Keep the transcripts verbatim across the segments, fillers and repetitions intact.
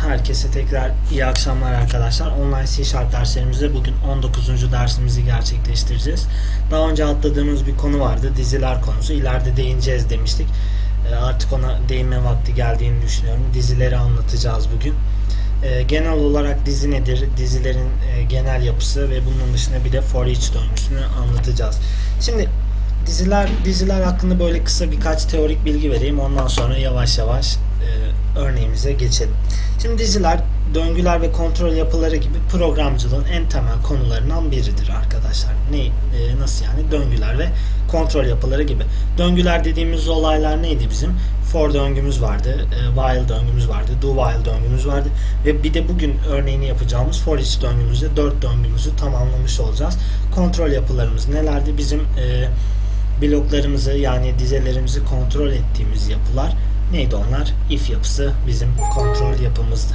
Herkese tekrar iyi akşamlar arkadaşlar. Online C Sharp derslerimizde bugün on dokuzuncu dersimizi gerçekleştireceğiz. Daha önce atladığımız bir konu vardı. Diziler konusu. İleride değineceğiz demiştik. E, artık ona değinme vakti geldiğini düşünüyorum. Dizileri anlatacağız bugün. E, genel olarak dizi nedir? Dizilerin e, genel yapısı ve bunun dışında bir de for each döngüsünü anlatacağız. Şimdi diziler diziler hakkında böyle kısa birkaç teorik bilgi vereyim. Ondan sonra yavaş yavaş e, örneğimize geçelim. Şimdi diziler, döngüler ve kontrol yapıları gibi programcılığın en temel konularından biridir arkadaşlar. Ne, e, nasıl yani? Döngüler ve kontrol yapıları gibi. Döngüler dediğimiz olaylar neydi bizim? For döngümüz vardı, e, while döngümüz vardı, do while döngümüz vardı ve bir de bugün örneğini yapacağımız for each döngümüzde dört döngümüzü tamamlamış olacağız. Kontrol yapılarımız nelerdi? Bizim e, bloklarımızı yani dizelerimizi kontrol ettiğimiz yapılar neydi onlar? If yapısı bizim kontrol yapımızdı.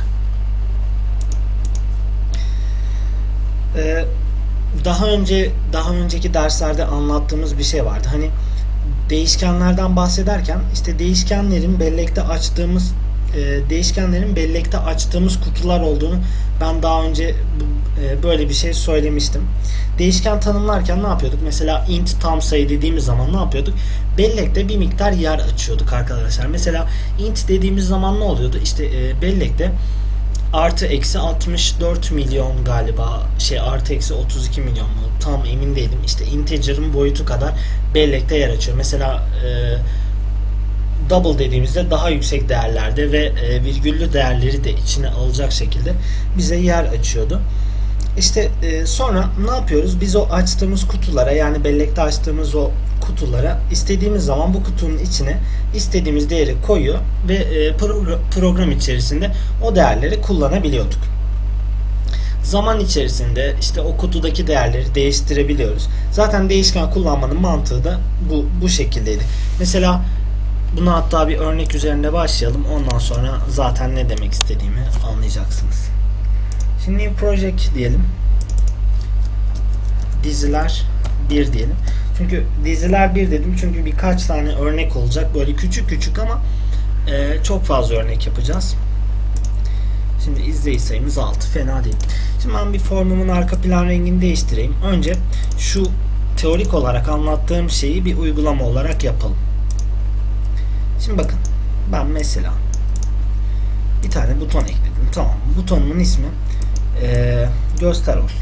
Ee, daha önce daha önceki derslerde anlattığımız bir şey vardı. Hani değişkenlerden bahsederken işte değişkenlerin bellekte açtığımız e, değişkenlerin bellekte açtığımız kutular olduğunu ben daha önce e, böyle bir şey söylemiştim. Değişken tanımlarken ne yapıyorduk? Mesela int tam sayı dediğimiz zaman ne yapıyorduk? Bellekte bir miktar yer açıyorduk arkadaşlar. Mesela int dediğimiz zaman ne oluyordu? İşte e, bellekte artı eksi altmış dört milyon galiba şey artı eksi otuz iki milyon mu? Tam emin değilim. İşte integer'ın boyutu kadar bellekte yer açıyor. Mesela e, double dediğimizde daha yüksek değerlerde ve e, virgüllü değerleri de içine alacak şekilde bize yer açıyordu. İşte e, sonra ne yapıyoruz? Biz o açtığımız kutulara yani bellekte açtığımız o kutulara istediğimiz zaman bu kutunun içine istediğimiz değeri koyuyor ve e, pro program içerisinde o değerleri kullanabiliyorduk. Zaman içerisinde işte o kutudaki değerleri değiştirebiliyoruz. Zaten değişken kullanmanın mantığı da bu, bu şekildeydi. Mesela buna hatta bir örnek üzerinde başlayalım. Ondan sonra zaten ne demek istediğimi anlayacaksınız. Şimdi new project diyelim. Diziler bir diyelim. Çünkü diziler bir dedim çünkü birkaç tane örnek olacak. Böyle küçük küçük ama e, çok fazla örnek yapacağız. Şimdi izleyici sayımız altı. Fena değil. Şimdi ben bir formumun arka plan rengini değiştireyim. Önce şu teorik olarak anlattığım şeyi bir uygulama olarak yapalım. Şimdi bakın. Ben mesela bir tane buton ekledim. Tamam. Butonumun ismi e, göster olsun.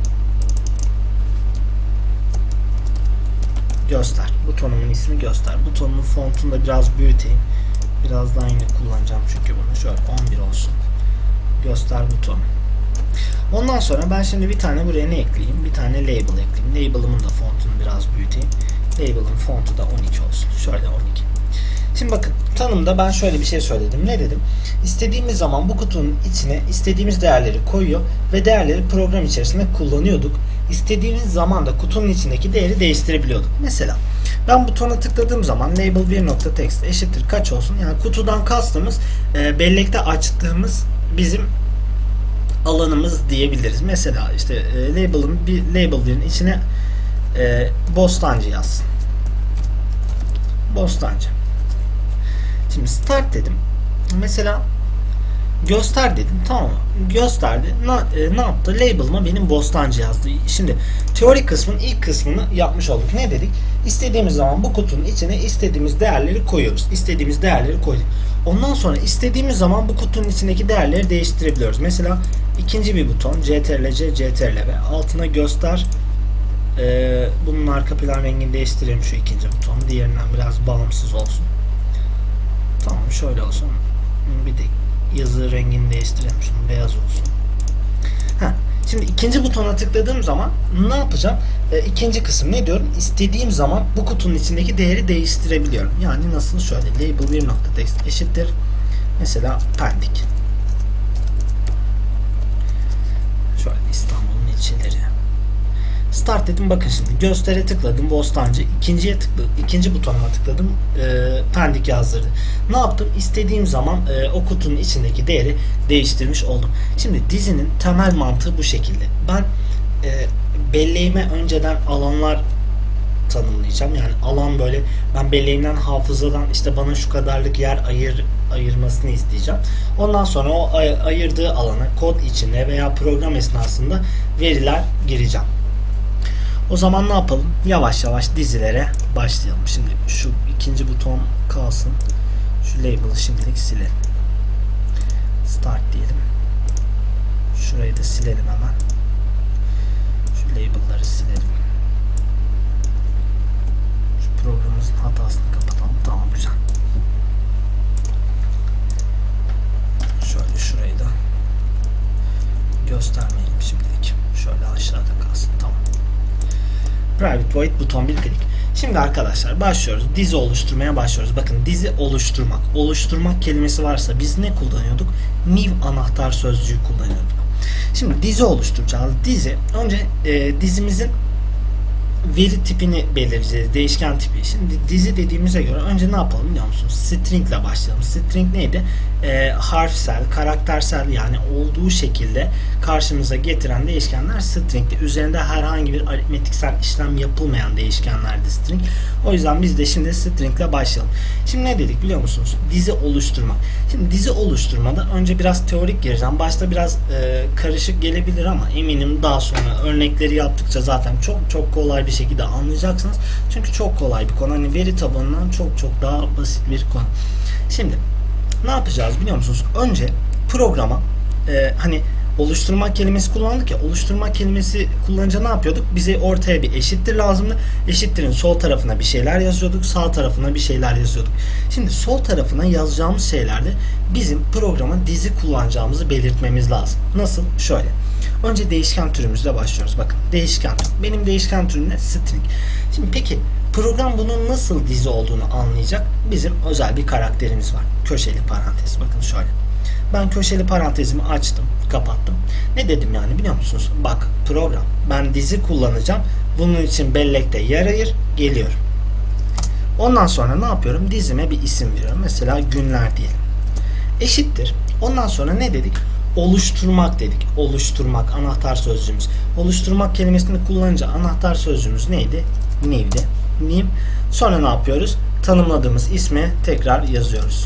Göster. Butonumun ismi göster. Butonumun fontunu da biraz büyüteyim. Biraz daha yine kullanacağım çünkü bunu. Şöyle on bir olsun. Göster butonu. Ondan sonra ben şimdi bir tane buraya ne ekleyeyim? Bir tane label ekleyeyim. Label'ımın da fontunu biraz büyüteyim. Label'ın fontu da on iki olsun. Şöyle on iki. Şimdi bakın tanımda ben şöyle bir şey söyledim. Ne dedim? İstediğimiz zaman bu kutunun içine istediğimiz değerleri koyuyor ve değerleri program içerisinde kullanıyorduk. İstediğimiz zaman da kutunun içindeki değeri değiştirebiliyorduk. Mesela ben butona tıkladığım zaman label bir nokta text eşittir kaç olsun? Yani kutudan kastımız e, bellekte açtığımız bizim alanımız diyebiliriz. Mesela işte e, label'ın bir label birin içine e, Bostancı yazsın. Bostancı. Şimdi start dedim. Mesela göster dedim. Tamam mı? Gösterdi. Ne, e, ne yaptı? Label'ıma benim Bostancı yazdı. Şimdi teorik kısmın ilk kısmını yapmış olduk. Ne dedik? İstediğimiz zaman bu kutunun içine istediğimiz değerleri koyuyoruz. İstediğimiz değerleri koyduk. Ondan sonra istediğimiz zaman bu kutunun içindeki değerleri değiştirebiliyoruz. Mesela ikinci bir buton Ctrl C, Ctrl V. Altına göster. Ee, bunun arka plan rengini değiştirelim şu ikinci butonu. Diğerinden biraz bağımsız olsun. Tamam şöyle olsun. Bir de yazı rengini değiştirelim. Şunun beyaz olsun. Heh. Şimdi ikinci butona tıkladığım zaman ne yapacağım? E, ikinci kısım ne diyorum? İstediğim zaman bu kutunun içindeki değeri değiştirebiliyorum. Yani nasıl? Şöyle label bir nokta text eşittir. Mesela pendik. Şöyle İstanbul'un ilçeleri. Start dedim. Bakın şimdi göstere tıkladım. Bostancı. İkinciye tıkladım. İkinci butonuma tıkladım. E, pendik yazdırdı. Ne yaptım? İstediğim zaman e, o kutunun içindeki değeri değiştirmiş oldum. Şimdi dizinin temel mantığı bu şekilde. Ben e, belleğime önceden alanlar tanımlayacağım. Yani alan böyle ben belleğimden hafızadan işte bana şu kadarlık yer ayır ayırmasını isteyeceğim. Ondan sonra o ay ayırdığı alana kod içinde veya program esnasında veriler gireceğim. O zaman ne yapalım? Yavaş yavaş dizilere başlayalım. Şimdi şu ikinci buton kalsın. Şu label'ı şimdilik silelim. Start diyelim. Şurayı da silelim hemen. Şu label'ları silelim. Şu programımızın hatasını kapatalım. Tamam, güzel. Şöyle şurayı da göstermeyelim şimdilik. Şöyle aşağıda kalsın. Tamam. Private void buton bir klik. Şimdi arkadaşlar başlıyoruz. Dizi oluşturmaya başlıyoruz. Bakın dizi oluşturmak. Oluşturmak kelimesi varsa biz ne kullanıyorduk? New anahtar sözcüğü kullanıyorduk. Şimdi dizi oluşturacağız. Dizi önce e, dizimizin veri tipini belirleyeceğiz. Değişken tipi. Şimdi dizi dediğimize göre önce ne yapalım biliyor musunuz? String ile başlayalım. String neydi? E, harfsel, karaktersel, yani olduğu şekilde karşımıza getiren değişkenler string'ti. Üzerinde herhangi bir aritmetiksel işlem yapılmayan değişkenlerdi string. O yüzden biz de şimdi string ile başlayalım. Şimdi ne dedik biliyor musunuz? Dizi oluşturma. Şimdi dizi oluşturmada önce biraz teorik gireceğim. Başta biraz e, karışık gelebilir ama eminim daha sonra örnekleri yaptıkça zaten çok çok kolay bir şekilde anlayacaksınız. Çünkü çok kolay bir konu. Hani veri tabanından çok çok daha basit bir konu. Şimdi ne yapacağız biliyor musunuz? Önce programa e, hani oluşturmak kelimesi kullandık ya, oluşturmak kelimesi kullanınca ne yapıyorduk? Bize ortaya bir eşittir lazımdı. Eşittirin sol tarafına bir şeyler yazıyorduk, sağ tarafına bir şeyler yazıyorduk. Şimdi sol tarafına yazacağımız şeylerde bizim programa dizi kullanacağımızı belirtmemiz lazım. Nasıl? Şöyle. Önce değişken türümüzle başlıyoruz. Bakın değişken tür. Benim değişken türüm ne? String. Şimdi peki program bunun nasıl dizi olduğunu anlayacak. Bizim özel bir karakterimiz var. Köşeli parantez. Bakın şöyle. Ben köşeli parantezimi açtım, kapattım. Ne dedim yani biliyor musunuz? Bak program, ben dizi kullanacağım. Bunun için bellekte yer ayır, geliyorum. Ondan sonra ne yapıyorum? Dizime bir isim veriyorum. Mesela günler diyelim. Eşittir. Ondan sonra ne dedik? Oluşturmak dedik. Oluşturmak anahtar sözcüğümüz. Oluşturmak kelimesini kullanınca anahtar sözcüğümüz neydi? New'di. New. Sonra ne yapıyoruz? Tanımladığımız ismi tekrar yazıyoruz.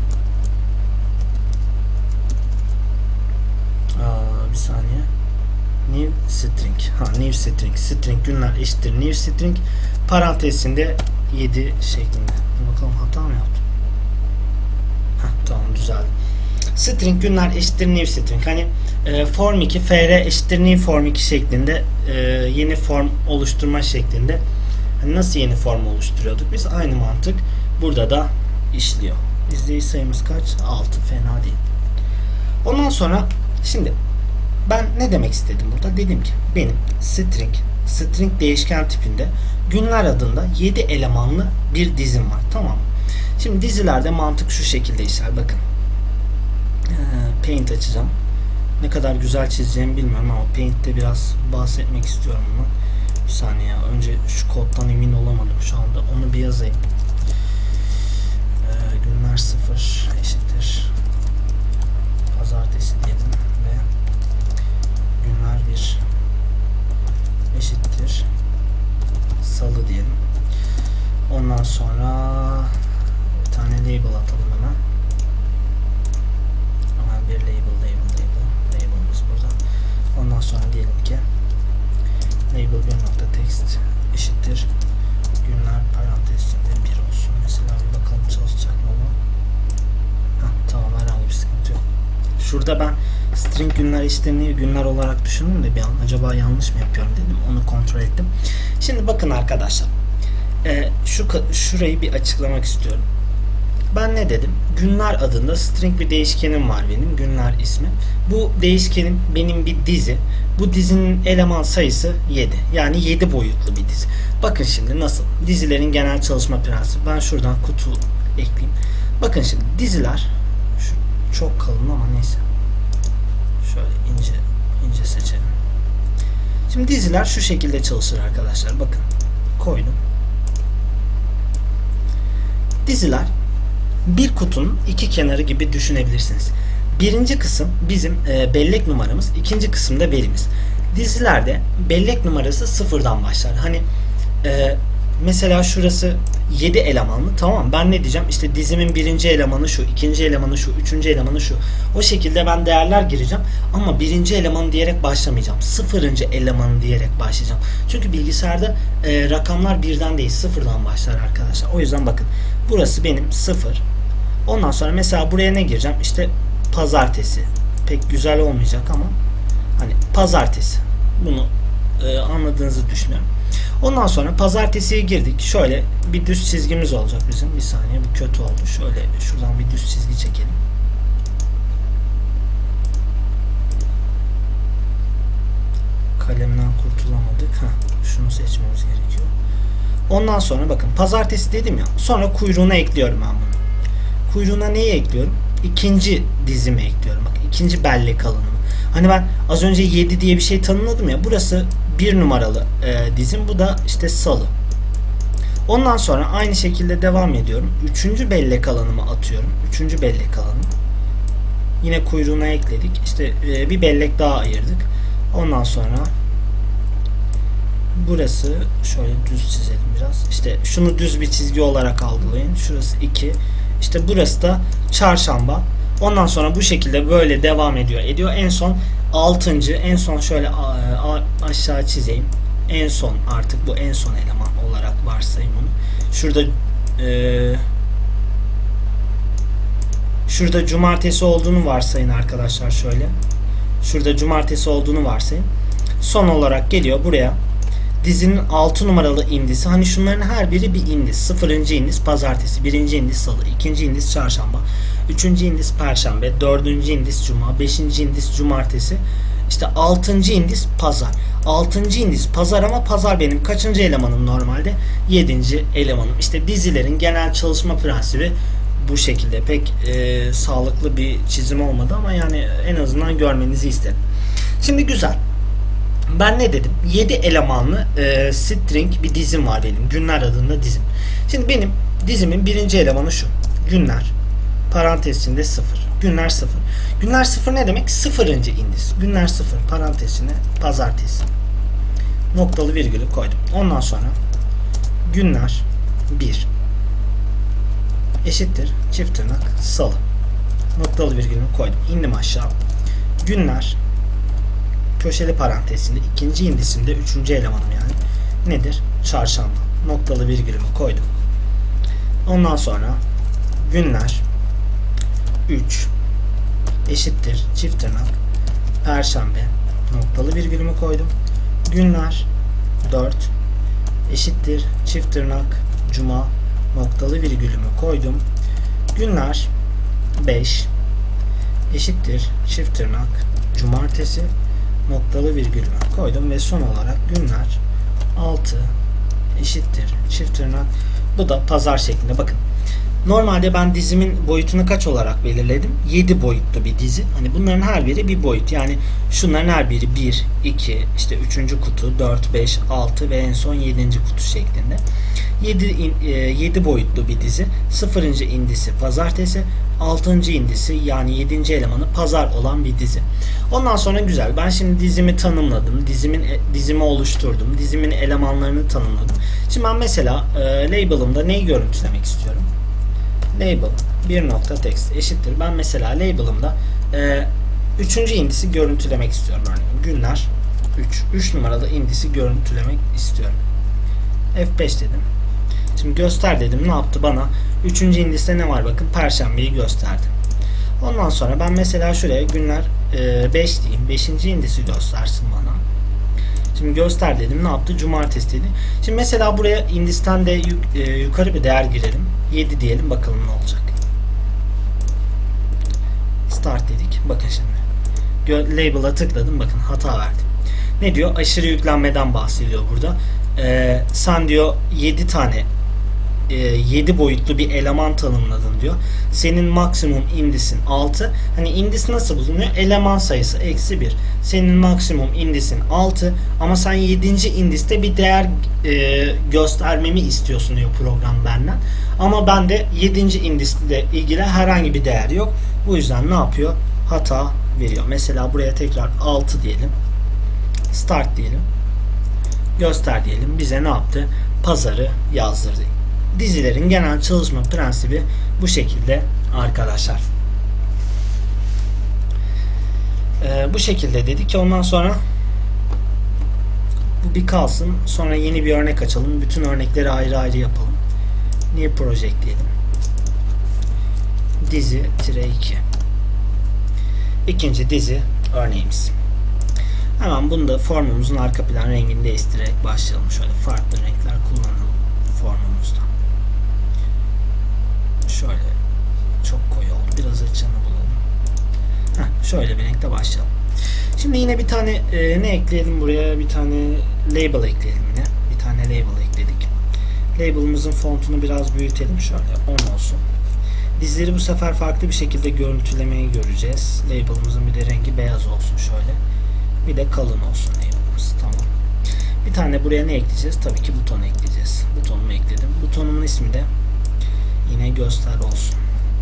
Aa, bir saniye. New string. Ha, new string. String günler eşittir new string. Parantezinde yedi şeklinde. Bakalım hata mı yaptım? Heh, tamam düzeldi. String günler eşittir new string. Hani e, form iki fr eşittir new form iki şeklinde e, yeni form oluşturma şeklinde. Hani nasıl yeni form oluşturuyorduk? Biz aynı mantık burada da işliyor. İzleyici sayımız kaç? altı. Fena değil. Ondan sonra şimdi ben ne demek istedim burada? Dedim ki benim string string değişken tipinde günler adında yedi elemanlı bir dizim var. Tamam mı? Şimdi dizilerde mantık şu şekilde işler. Bakın. Ee, Paint açacağım. Ne kadar güzel çizeceğimi bilmiyorum ama Paint'te biraz bahsetmek istiyorum bunu. Bir saniye. Önce şu koddan emin olamadım şu anda. Onu bir yazayım. Ee, günler sıfır eşittir pazartesi diyelim ve günler bir eşittir salı diyelim. Ondan sonra bir tane label atalım hemen. Hemen bir label label label label'ımız burada. Ondan sonra diyelim ki label bir nokta text eşittir günler parantezinde bir olsun. Mesela bir bakalım çalışacak mı bu? Heh, tamam, herhangi bir sıkıntı yok. Şurada ben string günler eşittir günler olarak düşündüm de bir an acaba yanlış mı yapıyorum dedim. Onu kontrol ettim. Şimdi bakın arkadaşlar. E, şu şurayı bir açıklamak istiyorum. Ben ne dedim? Günler adında string bir değişkenim var benim. Günler ismi. Bu değişkenim benim bir dizi. Bu dizinin eleman sayısı yedi. Yani yedi boyutlu bir dizi. Bakın şimdi nasıl? Dizilerin genel çalışma prensibi. Ben şuradan kutu ekleyeyim. Bakın şimdi diziler şu, çok kalın ama neyse. Şöyle ince ince seçelim. Şimdi diziler şu şekilde çalışır arkadaşlar. Bakın. Koydum. Diziler bir kutunun iki kenarı gibi düşünebilirsiniz. Birinci kısım bizim e, bellek numaramız, ikinci kısımda verimiz. Dizilerde bellek numarası sıfırdan başlar. Hani e, mesela şurası yedi elemanlı, tamam, ben ne diyeceğim, işte dizimin birinci elemanı şu, ikinci elemanı şu, üçüncü elemanı şu, o şekilde ben değerler gireceğim ama birinci elemanı diyerek başlamayacağım, sıfırıncı elemanı diyerek başlayacağım, çünkü bilgisayarda e, rakamlar birden değil sıfırdan başlar arkadaşlar. O yüzden bakın, burası benim sıfır, ondan sonra mesela buraya ne gireceğim, işte pazartesi, pek güzel olmayacak ama hani pazartesi, bunu e, anladığınızı düşünüyorum. Ondan sonra pazartesiye girdik. Şöyle bir düz çizgimiz olacak bizim. Bir saniye, bu kötü oldu. Şöyle şuradan bir düz çizgi çekelim. Kalemden kurtulamadık. Heh, şunu seçmemiz gerekiyor. Ondan sonra bakın pazartesi dedim ya. Sonra kuyruğuna ekliyorum ben bunu. Kuyruğuna neyi ekliyorum? İkinci dizimi ekliyorum. Bak, ikinci bellek alanımı. Hani ben az önce yedi diye bir şey tanımladım ya. Burası bir numaralı e, dizim. Bu da işte salı. Ondan sonra aynı şekilde devam ediyorum. Üçüncü bellek alanımı atıyorum. Üçüncü bellek alanı. Yine kuyruğuna ekledik. İşte e, bir bellek daha ayırdık. Ondan sonra burası şöyle düz çizelim biraz. İşte şunu düz bir çizgi olarak algılayın. Şurası iki. İşte burası da çarşamba. Ondan sonra bu şekilde böyle devam ediyor. Ediyor. En son altıncı. En son şöyle aşağı çizeyim. En son, artık bu en son eleman olarak varsayayım bunu. Şurada e, şurada cumartesi olduğunu varsayın arkadaşlar şöyle. Şurada cumartesi olduğunu varsayın. Son olarak geliyor buraya. Dizinin altı numaralı indisi. Hani şunların her biri bir indis. sıfırıncı indis pazartesi, birinci indis salı, ikinci indis çarşamba, üçüncü indis perşembe, dördüncü indis cuma, beşinci indis cumartesi, işte altıncı indis pazar. altıncı indis pazar ama pazar benim kaçıncı elemanım normalde? yedinci elemanım. İşte dizilerin genel çalışma prensibi bu şekilde. Pek e, sağlıklı bir çizim olmadı ama yani en azından görmenizi isterim. Şimdi güzel. Ben ne dedim? yedi elemanlı e, string bir dizim var benim. Günler adında dizim. Şimdi benim dizimin birinci elemanı şu. Günler. Parantez içinde sıfır. Günler sıfır. Günler sıfır ne demek? Sıfırıncı indis. Günler sıfır. Parantez içinde pazartesi. Noktalı virgülü koydum. Ondan sonra günler bir eşittir çift tırnak salı. Noktalı virgülümü koydum. İndim aşağı. Günler köşeli parantezinde ikinci indisimde üçüncü elemanım yani. Nedir? Çarşamba. Noktalı virgülümü koydum. Ondan sonra günler üç eşittir çift tırnak perşembe. Noktalı virgülümü koydum. Günler dört eşittir çift tırnak cuma. Noktalı virgülümü koydum. Günler beş eşittir çift tırnak cumartesi. Noktalı virgülümü koydum ve son olarak günler altı eşittir çift tırnak. Bu da pazar şeklinde. Bakın, normalde ben dizimin boyutunu kaç olarak belirledim? yedi boyutlu bir dizi. Hani bunların her biri bir boyut. Yani şunların her biri bir, iki, işte üçüncü kutu, dört, beş, altı ve en son yedinci kutu şeklinde. yedi boyutlu bir dizi. sıfırıncı indisi pazartesi, altıncı indisi yani yedinci elemanı pazar olan bir dizi. Ondan sonra güzel. Ben şimdi dizimi tanımladım. Dizimin dizimi oluşturdum. Dizimin elemanlarını tanımladım. Şimdi ben mesela e, label'ımda neyi görüntülemek istiyorum? Label bir nokta text eşittir. Ben mesela label'ımda e, üçüncü indisi görüntülemek istiyorum. Örneğin günler üç. üç numaralı indisi görüntülemek istiyorum. F beş dedim. Şimdi göster dedim. Ne yaptı bana? üçüncü indiste ne var? Bakın perşembeyi gösterdi. Ondan sonra ben mesela şuraya günler beş diyeyim. beşinci indisi göstersin bana. Şimdi göster dedim. Ne yaptı? Cumartesi dedi. Şimdi mesela buraya indisten de yuk, e, yukarı bir değer girelim. yedi diyelim. Bakalım ne olacak. Start dedik. Bakın şimdi. Label'a tıkladım. Bakın hata verdim. Ne diyor? Aşırı yüklenmeden bahsediyor burada. Ee, sen diyor yedi tane yedi boyutlu bir eleman tanımladın diyor. Senin maksimum indisin altı. Hani indis nasıl bulunuyor? Eleman sayısı eksi bir. Senin maksimum indisin altı. Ama sen yedinci indiste bir değer e, göstermemi istiyorsun diyor program benden. Ama bende yedinci indisle ilgili herhangi bir değer yok. Bu yüzden ne yapıyor? Hata veriyor. Mesela buraya tekrar altı diyelim. Start diyelim. Göster diyelim. Bize ne yaptı? pazarı yazdırdı. Dizilerin genel çalışma prensibi bu şekilde arkadaşlar. Ee, bu şekilde dedik ki ondan sonra bu bir kalsın. Sonra yeni bir örnek açalım. Bütün örnekleri ayrı ayrı yapalım. New project diyelim. Dizi iki. İkinci dizi örneğimiz. Hemen bunu da formumuzun arka plan rengini değiştirerek başlayalım. Şöyle farklı renkler kullanalım formumuzda. Şöyle çok koyu oldu. Biraz açığını bulalım. Heh, şöyle bir renkle başlayalım. Şimdi yine bir tane e, ne ekleyelim buraya? Bir tane label ekleyelim yine. Bir tane label ekledik. Label'ımızın fontunu biraz büyütelim. Şöyle on olsun. Dizileri bu sefer farklı bir şekilde görüntülemeyi göreceğiz. Label'ımızın bir de rengi beyaz olsun şöyle. Bir de kalın olsun label'ımız. Tamam. Bir tane buraya ne ekleyeceğiz? Tabii ki buton ekleyeceğiz. Butonumu ekledim. Butonumun ismi de yine göster olsun.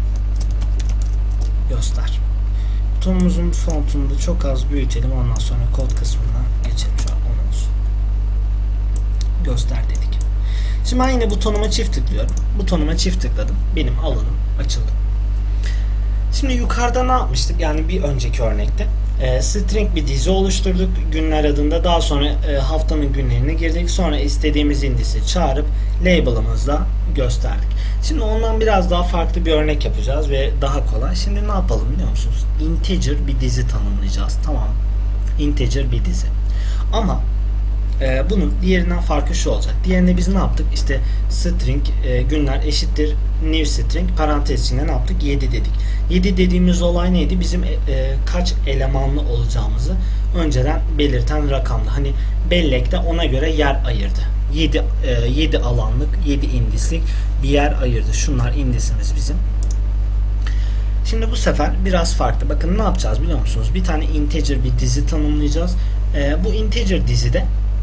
Göster. Butonumuzun fontunu da çok az büyütelim. Ondan sonra kod kısmına geçelim. Şu an on olsun. Göster dedik. Şimdi ben yine butonuma çift tıklıyorum. Butonuma çift tıkladım. Benim alanım açıldı. Şimdi yukarıda ne yapmıştık? Yani bir önceki örnekte e, string bir dizi oluşturduk. Günler adında. Daha sonra e, haftanın günlerine girdik. Sonra istediğimiz indisi çağırıp label'ımızla gösterdik. Şimdi ondan biraz daha farklı bir örnek yapacağız ve daha kolay. Şimdi ne yapalım biliyor musunuz? Integer bir dizi tanımlayacağız. Tamam. Integer bir dizi. Ama Ee, bunun diğerinden farkı şu olacak. Diğerinde biz ne yaptık? İşte string e, günler eşittir new string parantez içinde ne yaptık? yedi dedik. yedi dediğimiz olay neydi? Bizim e, kaç elemanlı olacağımızı önceden belirten rakamdı. Hani bellekte ona göre yer ayırdı. yedi, e, yedi alanlık, yedi indislik bir yer ayırdı. Şunlar indisimiz bizim. Şimdi bu sefer biraz farklı. Bakın ne yapacağız biliyor musunuz? Bir tane integer bir dizi tanımlayacağız. E, bu integer dizide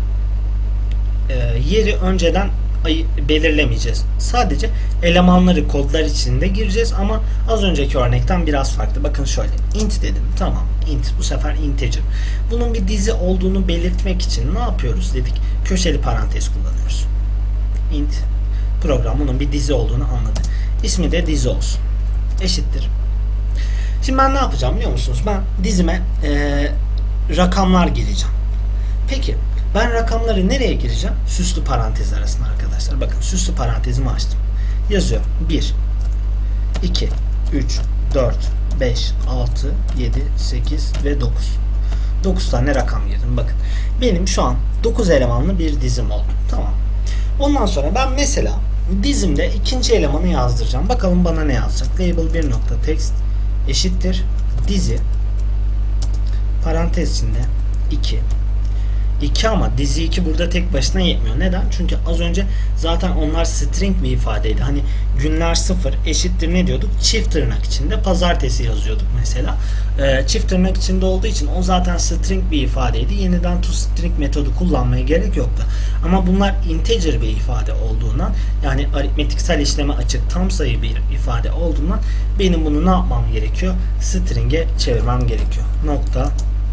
yeri önceden belirlemeyeceğiz. Sadece elemanları kodlar içinde gireceğiz ama az önceki örnekten biraz farklı. Bakın şöyle int dedim. Tamam. Int. Bu sefer integer. Bunun bir dizi olduğunu belirtmek için ne yapıyoruz dedik? Köşeli parantez kullanıyoruz. Int. Program bunun bir dizi olduğunu anladı. İsmi de dizi olsun. Eşittir. Şimdi ben ne yapacağım biliyor musunuz? Ben dizime ee, rakamlar gireceğim. Peki ben rakamları nereye gireceğim? Süslü parantez arasında arkadaşlar. Bakın süslü parantezimi açtım. Yazıyor. bir, iki, üç, dört, beş, altı, yedi, sekiz ve dokuz. dokuz tane rakam girdim. Bakın. Benim şu an dokuz elemanlı bir dizim oldu. Tamam. Ondan sonra ben mesela dizimde ikinci elemanı yazdıracağım. Bakalım bana ne yazacak? Label bir nokta text eşittir dizi parantez içinde iki iki ama dizi iki burada tek başına yetmiyor. Neden? Çünkü az önce zaten onlar string bir ifadeydi. Hani günler sıfır eşittir ne diyorduk? Çift tırnak içinde pazartesi yazıyorduk mesela. Ee, çift tırnak içinde olduğu için o zaten string bir ifadeydi. Yeniden toString metodu kullanmaya gerek yoktu. Ama bunlar integer bir ifade olduğundan yani aritmetiksel işleme açık tam sayı bir ifade olduğundan benim bunu ne yapmam gerekiyor? String'e çevirmem gerekiyor. Nokta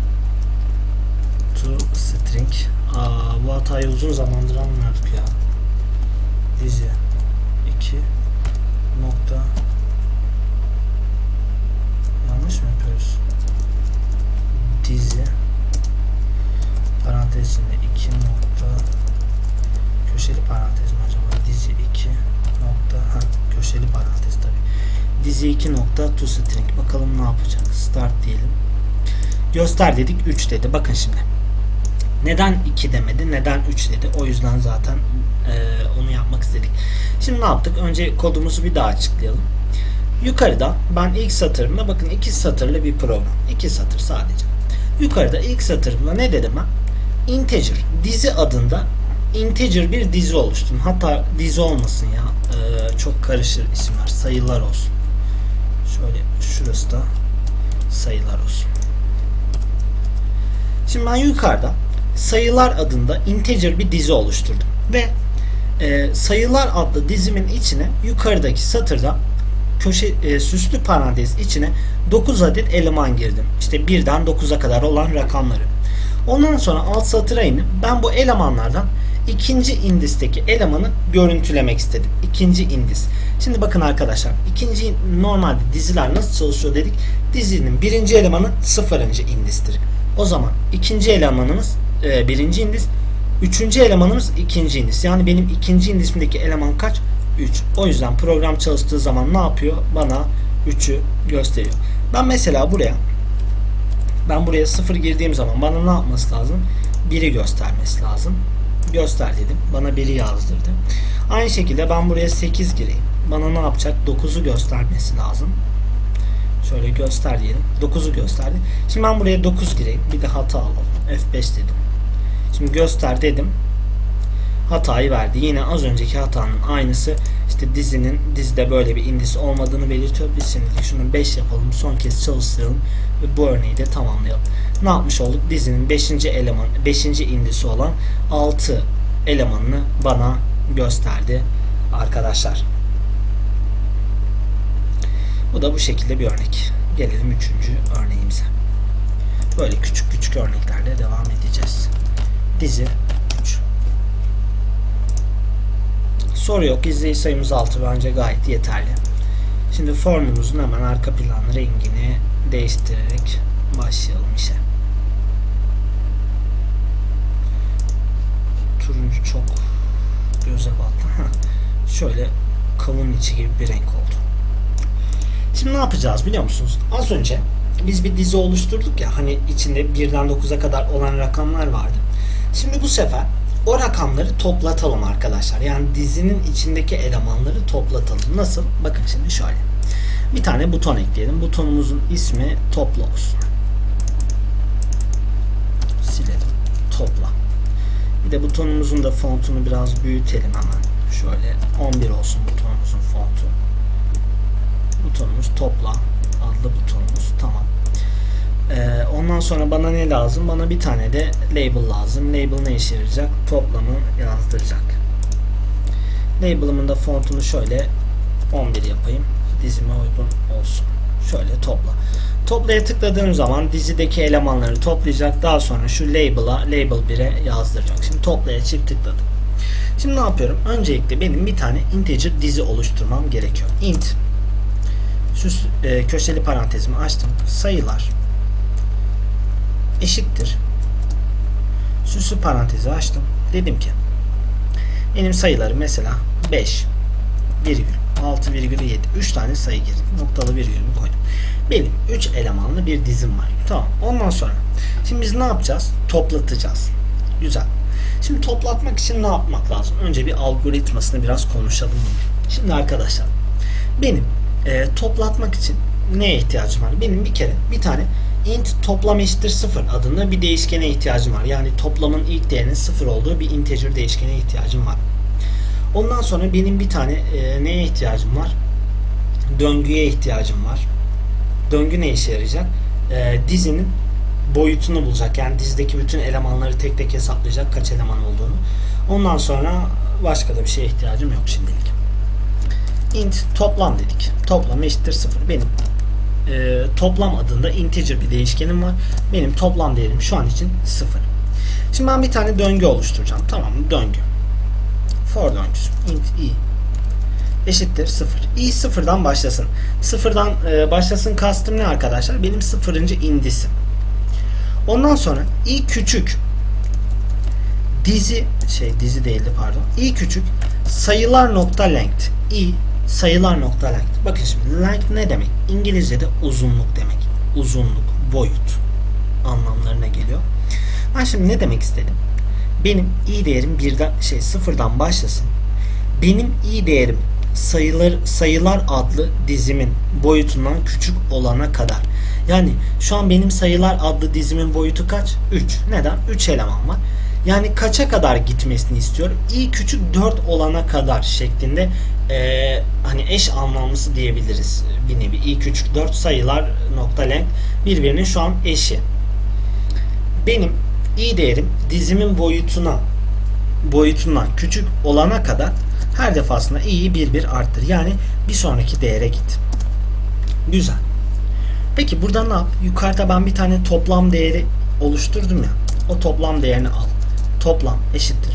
to string. Aa, bu hatayı uzun zamandır anlıyorduk ya. Dizi iki nokta yanlış mı yapıyoruz? Dizi parantez içinde iki nokta köşeli parantez mi acaba? Dizi iki nokta ha, köşeli parantez tabi. Dizi iki nokta to string. Bakalım ne yapacak? Start diyelim. Göster dedik üç dedi. Bakın şimdi. Neden iki demedi? Neden üç dedi? O yüzden zaten e, onu yapmak istedik. Şimdi ne yaptık? Önce kodumuzu bir daha açıklayalım. Yukarıda ben ilk satırımda bakın iki satırlı bir program. iki satır sadece. Yukarıda ilk satırımda ne dedim ben? Integer. Dizi adında integer bir dizi oluşturdum. Hatta dizi olmasın ya. E, çok karışır isimler. Sayılar olsun. Şöyle şurası da sayılar olsun. Şimdi ben yukarıda sayılar adında integer bir dizi oluşturdum. Ve e, sayılar adlı dizimin içine yukarıdaki satırda köşe e, süslü parantez içine dokuz adet eleman girdim. İşte birden dokuza kadar olan rakamları. Ondan sonra alt satıra inip ben bu elemanlardan ikinci indisteki elemanı görüntülemek istedim. İkinci indis. Şimdi bakın arkadaşlar, ikinci normalde diziler nasıl çalışıyor dedik. Dizinin birinci elemanı sıfırıncı indistir. O zaman ikinci elemanımız e, birinci indis, üçüncü elemanımız ikinci indis. Yani benim ikinci indisimdeki eleman kaç? üç. O yüzden program çalıştığı zaman ne yapıyor? Bana üçü gösteriyor. Ben mesela buraya ben buraya sıfır girdiğim zaman bana ne yapması lazım? biri göstermesi lazım. Göster dedim. Bana biri yazdırdı. Aynı şekilde ben buraya sekiz gireyim. Bana ne yapacak? dokuzu göstermesi lazım. Şöyle göster diyelim. dokuzu gösterdi. Şimdi ben buraya dokuz gireyim. Bir de hata alalım. F beş dedim. Şimdi göster dedim. Hatayı verdi. Yine az önceki hatanın aynısı. İşte dizinin dizide böyle bir indis olmadığını belirtiyor. Biz şimdi şunu beş yapalım. Son kez çalıştıralım. Ve bu örneği de tamamlayalım. Ne yapmış olduk? Dizinin beşinci eleman, beşinci indisi olan altı elemanını bana gösterdi arkadaşlar. Bu da bu şekilde bir örnek. Gelelim üçüncü örneğimize. Böyle küçük küçük örneklerle devam edeceğiz. Dizi üç. Soru yok. İzleyici sayımız altı bence gayet yeterli. Şimdi formumuzun hemen arka plan rengini değiştirerek başlayalım işe. Turuncu çok göze battı. Şöyle kavun içi gibi bir renk oldu. Şimdi ne yapacağız biliyor musunuz? Az önce biz bir dizi oluşturduk ya, hani içinde birden dokuza kadar olan rakamlar vardı. Şimdi bu sefer o rakamları toplatalım arkadaşlar. Yani dizinin içindeki elemanları toplatalım. Nasıl? Bakın şimdi şöyle. Bir tane buton ekleyelim. Butonumuzun ismi topla olsun. Silelim. Topla. Bir de butonumuzun da fontunu biraz büyütelim hemen. Şöyle on bir olsun butonumuzun fontu. Butonumuz topla adlı butonumuz. Tamam. Ee, ondan sonra bana ne lazım? Bana bir tane de label lazım. Label ne işe yarayacak? Toplamı yazdıracak. Label'ımın da fontunu şöyle on bir yapayım. Dizime uygun olsun. Şöyle topla. Toplaya tıkladığım zaman dizideki elemanları toplayacak. Daha sonra şu label'a, label bire yazdıracak. Şimdi toplaya çift tıkladım. Şimdi ne yapıyorum? Öncelikle benim bir tane integer dizi oluşturmam gerekiyor. Int süs, e, köşeli parantezimi açtım. Sayılar eşittir. Süslü parantezi açtım. Dedim ki benim sayıları mesela beş, virgül, altı virgül yedi. üç tane sayı girdim. Noktalı virgülümü koydum. Benim üç elemanlı bir dizim var. Tamam. Ondan sonra şimdi biz ne yapacağız? Toplatacağız. Güzel. Şimdi toplatmak için ne yapmak lazım? Önce bir algoritmasını biraz konuşalım. Şimdi arkadaşlar benim e, toplatmak için neye ihtiyacım var? Benim bir kere bir tane int toplam eşittir sıfır adında bir değişkene ihtiyacım var. Yani toplamın ilk değerinin sıfır olduğu bir integer değişkene ihtiyacım var. Ondan sonra benim bir tane e, neye ihtiyacım var? Döngüye ihtiyacım var. Döngü ne işe yarayacak? E, dizinin boyutunu bulacak. Yani dizideki bütün elemanları tek tek hesaplayacak kaç eleman olduğunu. Ondan sonra başka da bir şeye ihtiyacım yok şimdilik. Int toplam dedik. Toplam eşittir sıfır. Benim e, toplam adında integer bir değişkenim var. Benim toplam değerim şu an için sıfır. Şimdi ben bir tane döngü oluşturacağım. Tamam mı? Döngü. For döngüsü. Int i eşittir sıfır. i sıfırdan başlasın. Sıfırdan e, başlasın kastım ne arkadaşlar? Benim sıfırıncı indisim. Ondan sonra i küçük dizi şey dizi değildi pardon. i küçük sayılar nokta length. i sayılar nokta length. Bakın şimdi length ne demek? İngilizce'de uzunluk demek. Uzunluk, boyut anlamlarına geliyor. Ben şimdi ne demek istedim? Benim i değerim birden şey sıfırdan başlasın. Benim i değerim sayılar sayılar adlı dizimin boyutundan küçük olana kadar. Yani şu an benim sayılar adlı dizimin boyutu kaç? üç. Neden? üç eleman var. Yani kaça kadar gitmesini istiyorum? i küçük dört olana kadar şeklinde e, hani eş anlamlısı diyebiliriz bir nevi. i küçük dört sayılar nokta length birbirinin şu an eşi. Benim i değerim dizimin boyutuna boyutundan küçük olana kadar her defasında i'yi bir bir arttır. Yani bir sonraki değere git. Güzel. Peki burada ne yap? Yukarıda ben bir tane toplam değeri oluşturdum ya. O toplam değerini al. Toplam eşittir.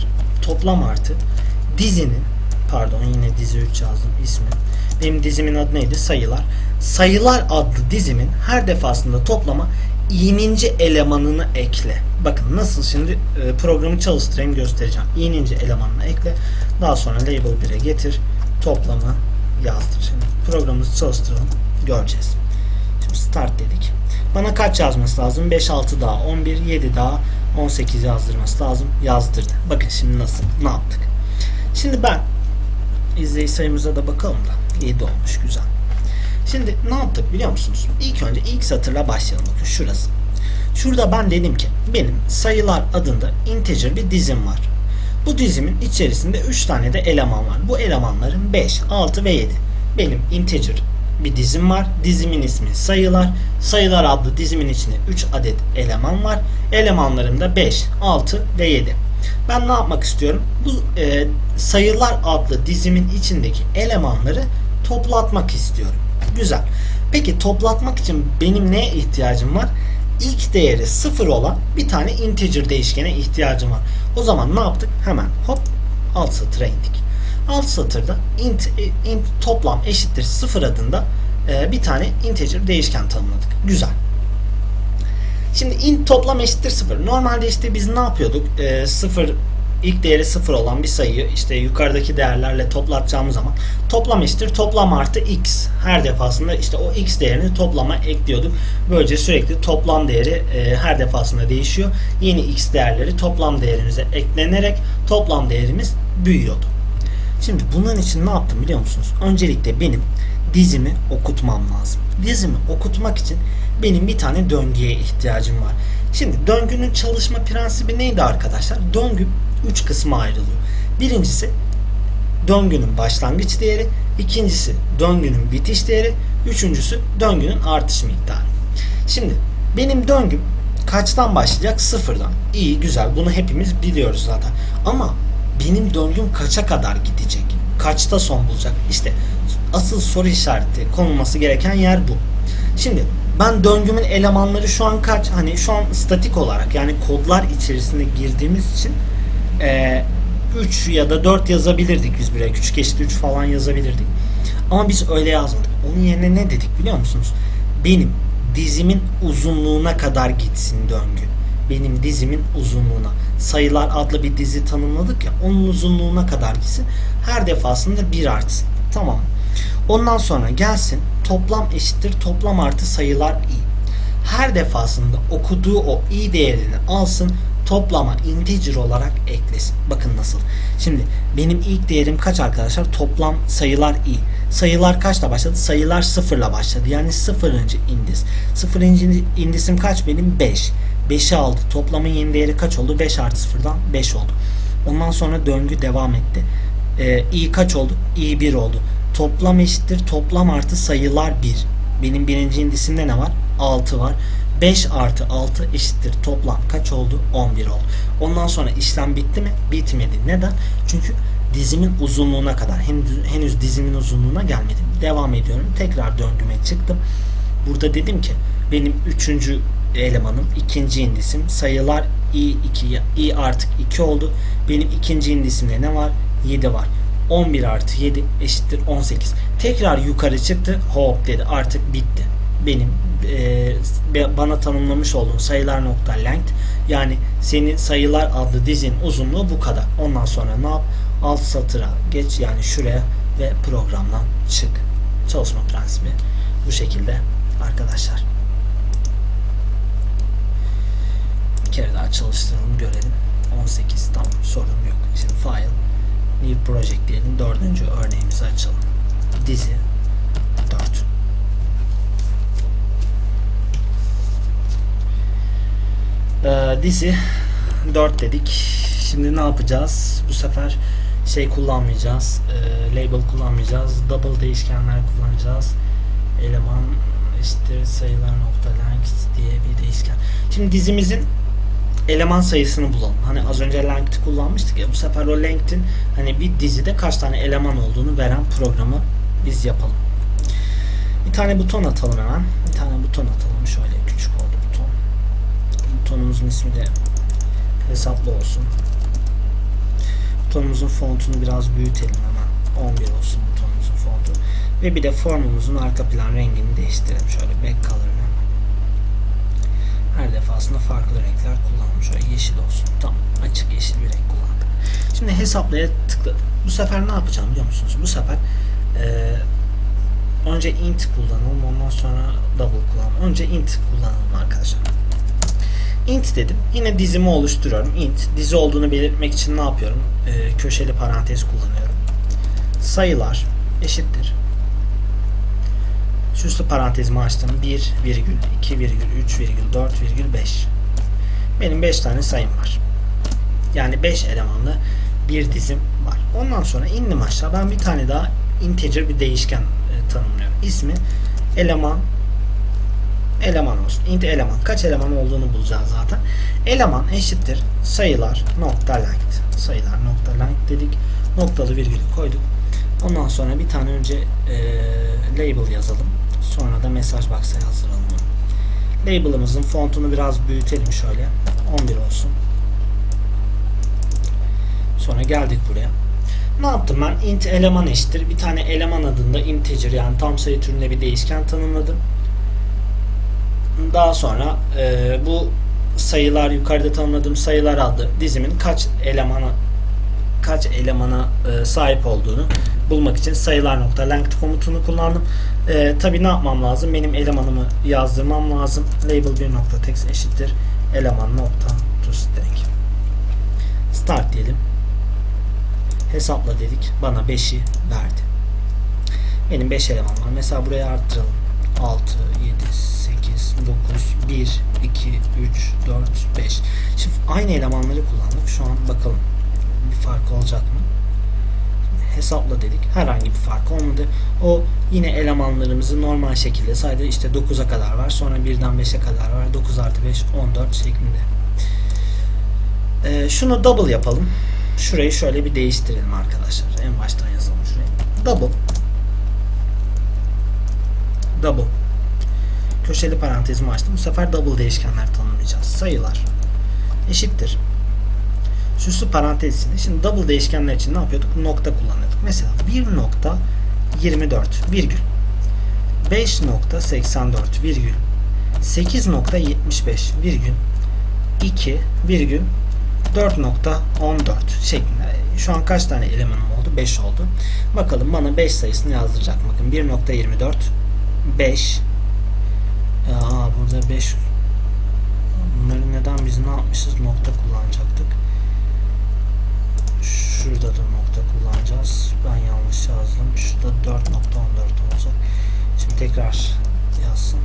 toplam artı dizinin, pardon yine dizi üç yazdım ismi. Benim dizimin adı neydi? Sayılar. Sayılar adlı dizimin her defasında toplama i'ninci elemanını ekle. Bakın nasıl, şimdi programı çalıştırayım göstereceğim. i'ninci elemanını ekle. Daha sonra label bire getir. Toplamı yazdır. Şimdi programımızı çalıştıralım. Göreceğiz. Şimdi start dedik. Bana kaç yazması lazım? beş, altı daha on bir, yedi daha on sekiz yazdırması lazım. Yazdırdı. Bakın şimdi nasıl? Ne yaptık? Şimdi ben izleyici sayımıza da bakalım da. yedi olmuş. Güzel. Şimdi ne yaptık biliyor musunuz? İlk önce ilk satırla başlayalım. Bakın şurası. Şurada ben dedim ki benim sayılar adında integer bir dizim var. Bu dizimin içerisinde üç tane de eleman var. Bu elemanların beş, altı ve yedi. Benim integer bir dizim var. Dizimin ismi sayılar. Sayılar adlı dizimin içinde üç adet eleman var. Elemanlarım da beş, altı ve yedi. Ben ne yapmak istiyorum? Bu e, sayılar adlı dizimin içindeki elemanları toplatmak istiyorum. Güzel. Peki toplatmak için benim neye ihtiyacım var? İlk değeri sıfır olan bir tane integer değişkene ihtiyacım var. O zaman ne yaptık? Hemen hop alt satıra indik. Alt satırda int, int toplam eşittir sıfır adında e, bir tane integer değişken tanımladık. Güzel. Şimdi int toplam eşittir sıfır. Normalde işte biz ne yapıyorduk? E, sıfır ilk değeri sıfır olan bir sayıyı işte yukarıdaki değerlerle toplatacağımız zaman toplam eşittir toplam artı x. Her defasında işte o x değerini toplama ekliyorduk. Böylece sürekli toplam değeri e, her defasında değişiyor. Yeni x değerleri toplam değerimize eklenerek toplam değerimiz büyüyordu. Şimdi bunun için ne yaptım biliyor musunuz? Öncelikle benim dizimi okutmam lazım. Dizimi okutmak için benim bir tane döngüye ihtiyacım var. Şimdi döngünün çalışma prensibi neydi arkadaşlar? Döngü üç kısma ayrılıyor. Birincisi döngünün başlangıç değeri, ikincisi döngünün bitiş değeri, üçüncüsü döngünün artış miktarı. Şimdi benim döngüm kaçtan başlayacak? Sıfırdan. İyi, güzel. Bunu hepimiz biliyoruz zaten. Ama benim döngüm kaça kadar gidecek? Kaçta son bulacak? İşte asıl soru işareti konulması gereken yer bu. Şimdi ben döngümün elemanları şu an kaç? Hani şu an statik olarak yani kodlar içerisinde girdiğimiz için e, üç ya da dört yazabilirdik yüz bire. Küçük eşit üç falan yazabilirdik. Ama biz öyle yazmadık. Onun yerine ne dedik biliyor musunuz? Benim dizimin uzunluğuna kadar gitsin döngü. Benim dizimin uzunluğuna. Sayılar adlı bir dizi tanımladık ya, onun uzunluğuna kadar gitsin. Her defasında bir artsın. Tamam. Ondan sonra gelsin toplam eşittir toplam artı sayılar i. Her defasında okuduğu o i değerini alsın, toplama integer olarak eklesin. Bakın nasıl. Şimdi benim ilk değerim kaç arkadaşlar? Toplam sayılar i. Sayılar kaçla başladı? Sayılar sıfırla başladı. Yani sıfırıncı indis. Sıfırıncı indisim kaç benim? beş. beşi aldı. Toplamın yeni değeri kaç oldu? beş artı sıfırdan beş oldu. Ondan sonra döngü devam etti. Ee, i kaç oldu? i bir oldu. Toplam eşittir toplam artı sayılar bir. Benim birinci indisimde ne var? altı var. beş artı altı eşittir toplam kaç oldu? on bir oldu. Ondan sonra işlem bitti mi? Bitmedi. Neden? Çünkü dizimin uzunluğuna kadar. Henüz, henüz dizimin uzunluğuna gelmedim. Devam ediyorum. Tekrar döngüme çıktım. Burada dedim ki benim üçüncü elemanım ikinci indisim. Sayılar i iki. i artık iki oldu. Benim ikinci indisimde ne var? yedi var. on bir artı yedi eşittir on sekiz. Tekrar yukarı çıktı. Hop dedi. Artık bitti. Benim e, bana tanımlamış olduğun sayılar nokta length, yani senin sayılar adlı dizinin uzunluğu bu kadar. Ondan sonra ne yap? Alt satıra geç, yani şuraya ve programdan çık. Çalışma prensibi bu şekilde arkadaşlar. Bir kere daha çalıştıralım görelim. on sekiz tamam, sorun yok. Şimdi file new project diyelim. Dördüncü örneğimizi açalım. Dizi dört. Ee, dizi dört dedik. Şimdi ne yapacağız? Bu sefer şey kullanmayacağız. E, label kullanmayacağız. Double değişkenler kullanacağız. Eleman işte sayılar nokta length diye bir değişken. Şimdi dizimizin eleman sayısını bulalım. Hani az önce length'i kullanmıştık ya. Bu sefer o length'in hani bir dizide kaç tane eleman olduğunu veren programı biz yapalım. Bir tane buton atalım hemen. Bir tane buton atalım. Şöyle küçük oldu buton. Butonumuzun ismi de hesaplı olsun. Butonumuzun fontunu biraz büyütelim hemen. on bir olsun butonumuzun fontu. Ve bir de formumuzun arka plan rengini değiştirelim. Şöyle back color'ını. Her defasında farklı renkler kullanalım. Şöyle yeşil olsun. Tamam. Açık yeşil bir renk kullandık. Şimdi hesaplaya tıkladım. Bu sefer ne yapacağım biliyor musunuz? Bu sefer e, önce int kullanalım. Ondan sonra double kullanalım. Önce int kullanalım arkadaşlar. Int dedim. Yine dizimi oluşturuyorum. Int. Dizi olduğunu belirtmek için ne yapıyorum? E, köşeli parantez kullanıyorum. Sayılar eşittir. Süslü parantezimi açtım. bir virgül iki virgül üç virgül dört virgül beş. Benim beş tane sayım var. Yani beş elemanlı bir dizim var. Ondan sonra indim aşağı. Ben bir tane daha integer bir değişken e, tanımlıyorum. İsmi eleman eleman olsun. Int eleman. Kaç eleman olduğunu bulacağız zaten. Eleman eşittir sayılar nokta length. Sayılar nokta length dedik. Noktalı virgül koyduk. Ondan sonra bir tane önce e, label yazalım. Sonra da mesaj box'a yazdıralım. Label'ımızın fontunu biraz büyütelim şöyle. on bir olsun. Sonra geldik buraya. Ne yaptım ben? Int eleman eşittir. Bir tane eleman adında integer yani tam sayı türünde bir değişken tanımladım. Daha sonra e, bu sayılar yukarıda tanımladığım sayılar adlı dizimin kaç elemana kaç elemana e, sahip olduğunu bulmak için sayılar.length komutunu kullandım. E, Tabi ne yapmam lazım? Benim elemanımı yazdırmam lazım. Label bir.text eşittir eleman.toString. Start diyelim. Hesapla dedik. Bana beşi verdi. Benim beş eleman var. Mesela buraya arttıralım. altı, yedi, sekiz, dokuz, bir, iki, üç, dört, beş. Şimdi aynı elemanları kullandık. Şu an bakalım bir fark olacak mı? Hesapla dedik. Herhangi bir fark olmadı. O yine elemanlarımızı normal şekilde saydı. İşte dokuza kadar var. Sonra birden beşe kadar var. dokuz artı beş, on dört şeklinde. Ee, şunu double yapalım. Şurayı şöyle bir değiştirelim arkadaşlar. En baştan yazalım şurayı. Double. Double. Köşeli parantezimi açtım. Bu sefer double değişkenler tanımlayacağız. Sayılar eşittir. Süslü parantez içinde. Şimdi double değişkenler için ne yapıyorduk? Nokta kullanıyorduk. Mesela bir nokta yirmi dört virgül beş nokta seksen dört virgül sekiz nokta yetmiş beş virgül iki virgül dört nokta on dört şeklinde. Şu an kaç tane elemanım oldu? beş oldu. Bakalım bana beş sayısını yazdıracak. Bakın bir nokta yirmi dört beş. Aa, burada beş. Bunları neden biz ne yapmışız? Nokta kullanacaktık. Şurada da nokta kullanacağız. Ben yanlış yazdım. Şurada dört nokta on dört olacak. Şimdi tekrar yazsın.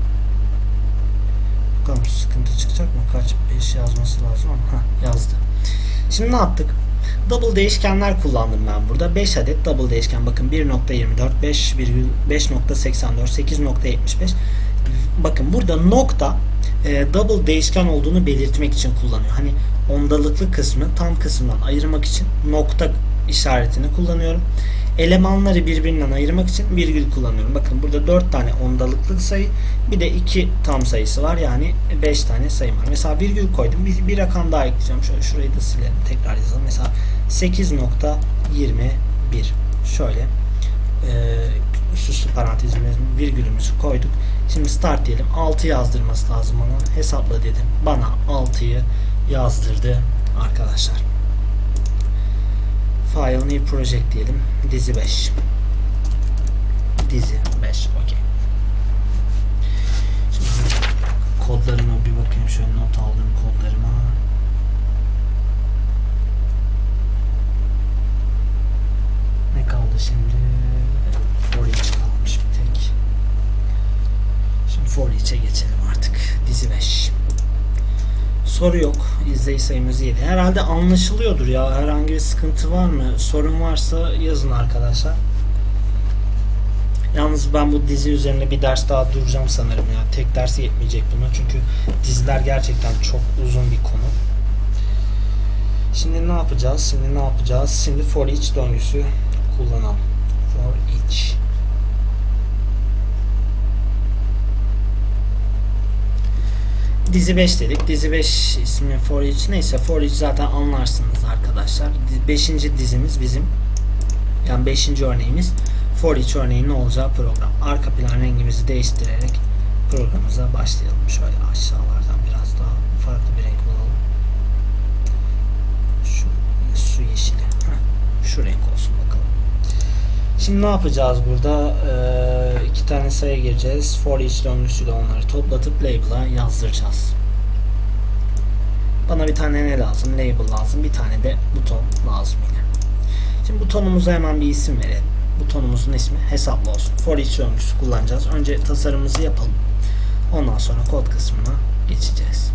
Bakalım sıkıntı çıkacak mı? Kaç? beş yazması lazım ama heh, yazdı. Şimdi ne yaptık? Double değişkenler kullandım ben burada. beş adet double değişken. Bakın bir nokta yirmi dört, beş virgül beş nokta seksen dört, sekiz nokta yetmiş beş. Bakın burada nokta e, double değişken olduğunu belirtmek için kullanıyor. Hani ondalıklı kısmı tam kısmından ayırmak için nokta işaretini kullanıyorum. Elemanları birbirinden ayırmak için virgül kullanıyorum. Bakın burada dört tane ondalıklı sayı, bir de iki tam sayısı var. Yani beş tane sayım var. Mesela virgül koydum. Bir, bir rakam daha ekleyeceğim. Şöyle şurayı da silelim. Tekrar yazalım. Mesela sekiz nokta yirmi bir. Şöyle e, süslü parantezimiz virgülümüzü koyduk. Şimdi start diyelim. altı yazdırması lazım bana. Hesapla dedim. Bana altıyı yazdırdı arkadaşlar. File new project diyelim. Dizi beş. Dizi beş. Okey. Şimdi kodlarıma bir bakayım. Şöyle not aldığım kodlarıma. Ne kaldı şimdi? For each kalmış bir tek. Şimdi for each'e geçelim artık. Dizi beş. Soru yok. İzleyici sayımız yedi. Herhalde anlaşılıyordur ya. Herhangi bir sıkıntı var mı? Sorun varsa yazın arkadaşlar. Yalnız ben bu dizi üzerine bir ders daha duracağım sanırım ya. Tek ders yetmeyecek buna. Çünkü diziler gerçekten çok uzun bir konu. Şimdi ne yapacağız? Şimdi ne yapacağız? Şimdi for each döngüsü kullanalım. For each. dizi beş dedik. Dizi beş ismi for each. Neyse, for each zaten anlarsınız arkadaşlar. beşinci dizimiz bizim. Yani beşinci örneğimiz for each örneğinin olacağı program. Arka plan rengimizi değiştirerek programımıza başlayalım. Şöyle aşağılardan biraz daha farklı bir renk bulalım. Şu su yeşili. Heh, şu renk olsun bakalım. Şimdi ne yapacağız burada? Ee, iki tane sayı gireceğiz. For each döngüsüyle onları toplatıp label'a yazdıracağız. Bana bir tane ne lazım? Label lazım. Bir tane de buton lazım yine. Şimdi butonumuza hemen bir isim verelim. Butonumuzun ismi hesaplı olsun. For each döngüsü kullanacağız. Önce tasarımımızı yapalım. Ondan sonra kod kısmına geçeceğiz.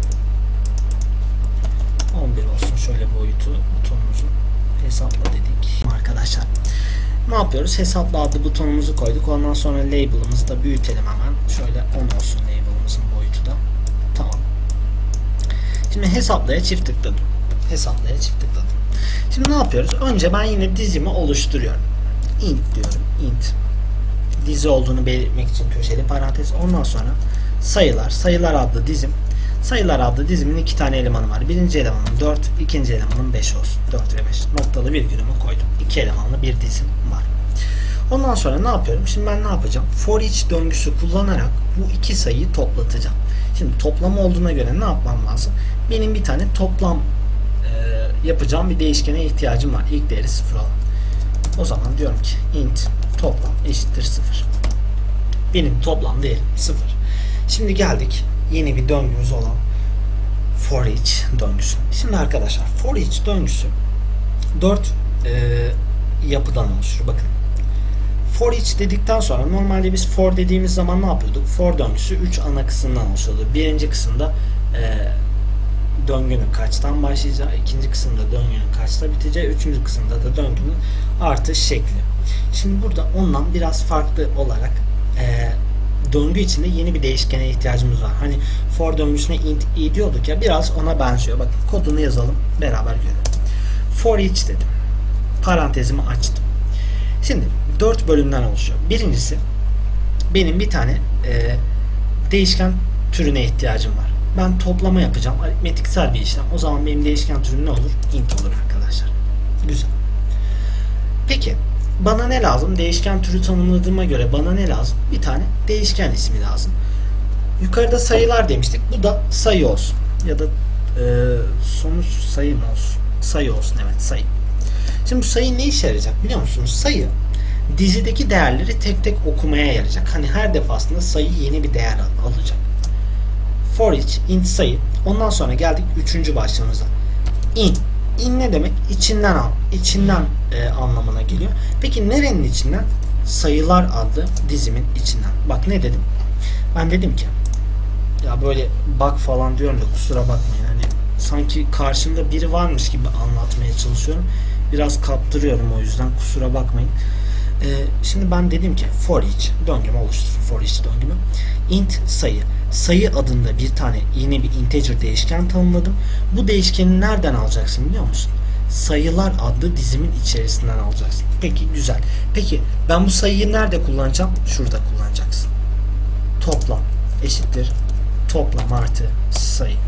on bir olsun şöyle boyutu butonumuzun. Hesapla dedik. Arkadaşlar ne yapıyoruz? Hesapla adlı butonumuzu koyduk. Ondan sonra label'ımızı da büyütelim hemen. Şöyle on olsun label'ımızın boyutu da. Tamam. Şimdi hesaplaya çift tıkladım. Hesaplaya çift tıkladım. Şimdi ne yapıyoruz? Önce ben yine dizimi oluşturuyorum. Int diyorum. Int. Dizi olduğunu belirtmek için köşeli parantez. Ondan sonra sayılar. Sayılar adlı dizim. Sayılar adlı dizimin iki tane elemanı var. Birinci elemanım dört, ikinci elemanım beş olsun. dört ve beş. Noktalı virgülümü koydum. iki elemanlı bir dizim var. Ondan sonra ne yapıyorum? Şimdi ben ne yapacağım? For each döngüsü kullanarak bu iki sayıyı toplatacağım. Şimdi toplam olduğuna göre ne yapmam lazım? Benim bir tane toplam e, yapacağım bir değişkene ihtiyacım var. İlk değeri sıfır olan. O zaman diyorum ki int toplam eşittir sıfır. Benim toplam değerim sıfır. Şimdi geldik yeni bir döngümüz olan for each döngüsü. Şimdi arkadaşlar for each döngüsü dört e, yapıdan oluşur. Bakın. For each dedikten sonra normalde biz for dediğimiz zaman ne yapıyorduk? For döngüsü üç ana kısımdan oluşuyordu. Birinci kısımda e, döngünün kaçtan başlayacağı, ikinci kısımda döngünün kaçta biteceği, üçüncü kısımda da döngünün artış şekli. Şimdi burada ondan biraz farklı olarak e, döngü içinde yeni bir değişkene ihtiyacımız var. Hani for döngüsüne int i diyorduk ya, biraz ona benziyor. Bakın kodunu yazalım, beraber görelim. For each dedim. Parantezimi açtım. Şimdi dört bölümden oluşuyor. Birincisi, benim bir tane e, değişken türüne ihtiyacım var. Ben toplama yapacağım. Aritmetiksel bir işlem. O zaman benim değişken türüm ne olur? Int olur arkadaşlar. Güzel. Peki bana ne lazım? Değişken türü tanımladığıma göre bana ne lazım? Bir tane değişken ismi lazım. Yukarıda sayılar demiştik. Bu da sayı olsun. Ya da e, sonuç sayı mı olsun? Sayı olsun. Evet, sayı. Şimdi bu sayı ne işe yarayacak biliyor musunuz? Sayı dizideki değerleri tek tek okumaya yarayacak. Hani her defasında sayı yeni bir değer alacak. For each int sayı. Ondan sonra geldik üçüncü başlığımıza. In. In ne demek? İçinden al. İçinden e, anlamına geliyor. Peki nerenin içinden? Sayılar adlı dizimin içinden. Bak ne dedim? Ben dedim ki ya böyle bak falan diyorum da kusura bakmayın. Hani sanki karşımda biri varmış gibi anlatmaya çalışıyorum. Biraz kaptırıyorum, o yüzden kusura bakmayın. Ee, şimdi ben dedim ki for each döngümü oluşturun. For each döngümü. Int sayı. Sayı adında bir tane yeni bir integer değişken tanımladım. Bu değişkeni nereden alacaksın biliyor musun? Sayılar adlı dizimin içerisinden alacaksın. Peki güzel. Peki ben bu sayıyı nerede kullanacağım? Şurada kullanacaksın. Toplam eşittir toplam artı sayı.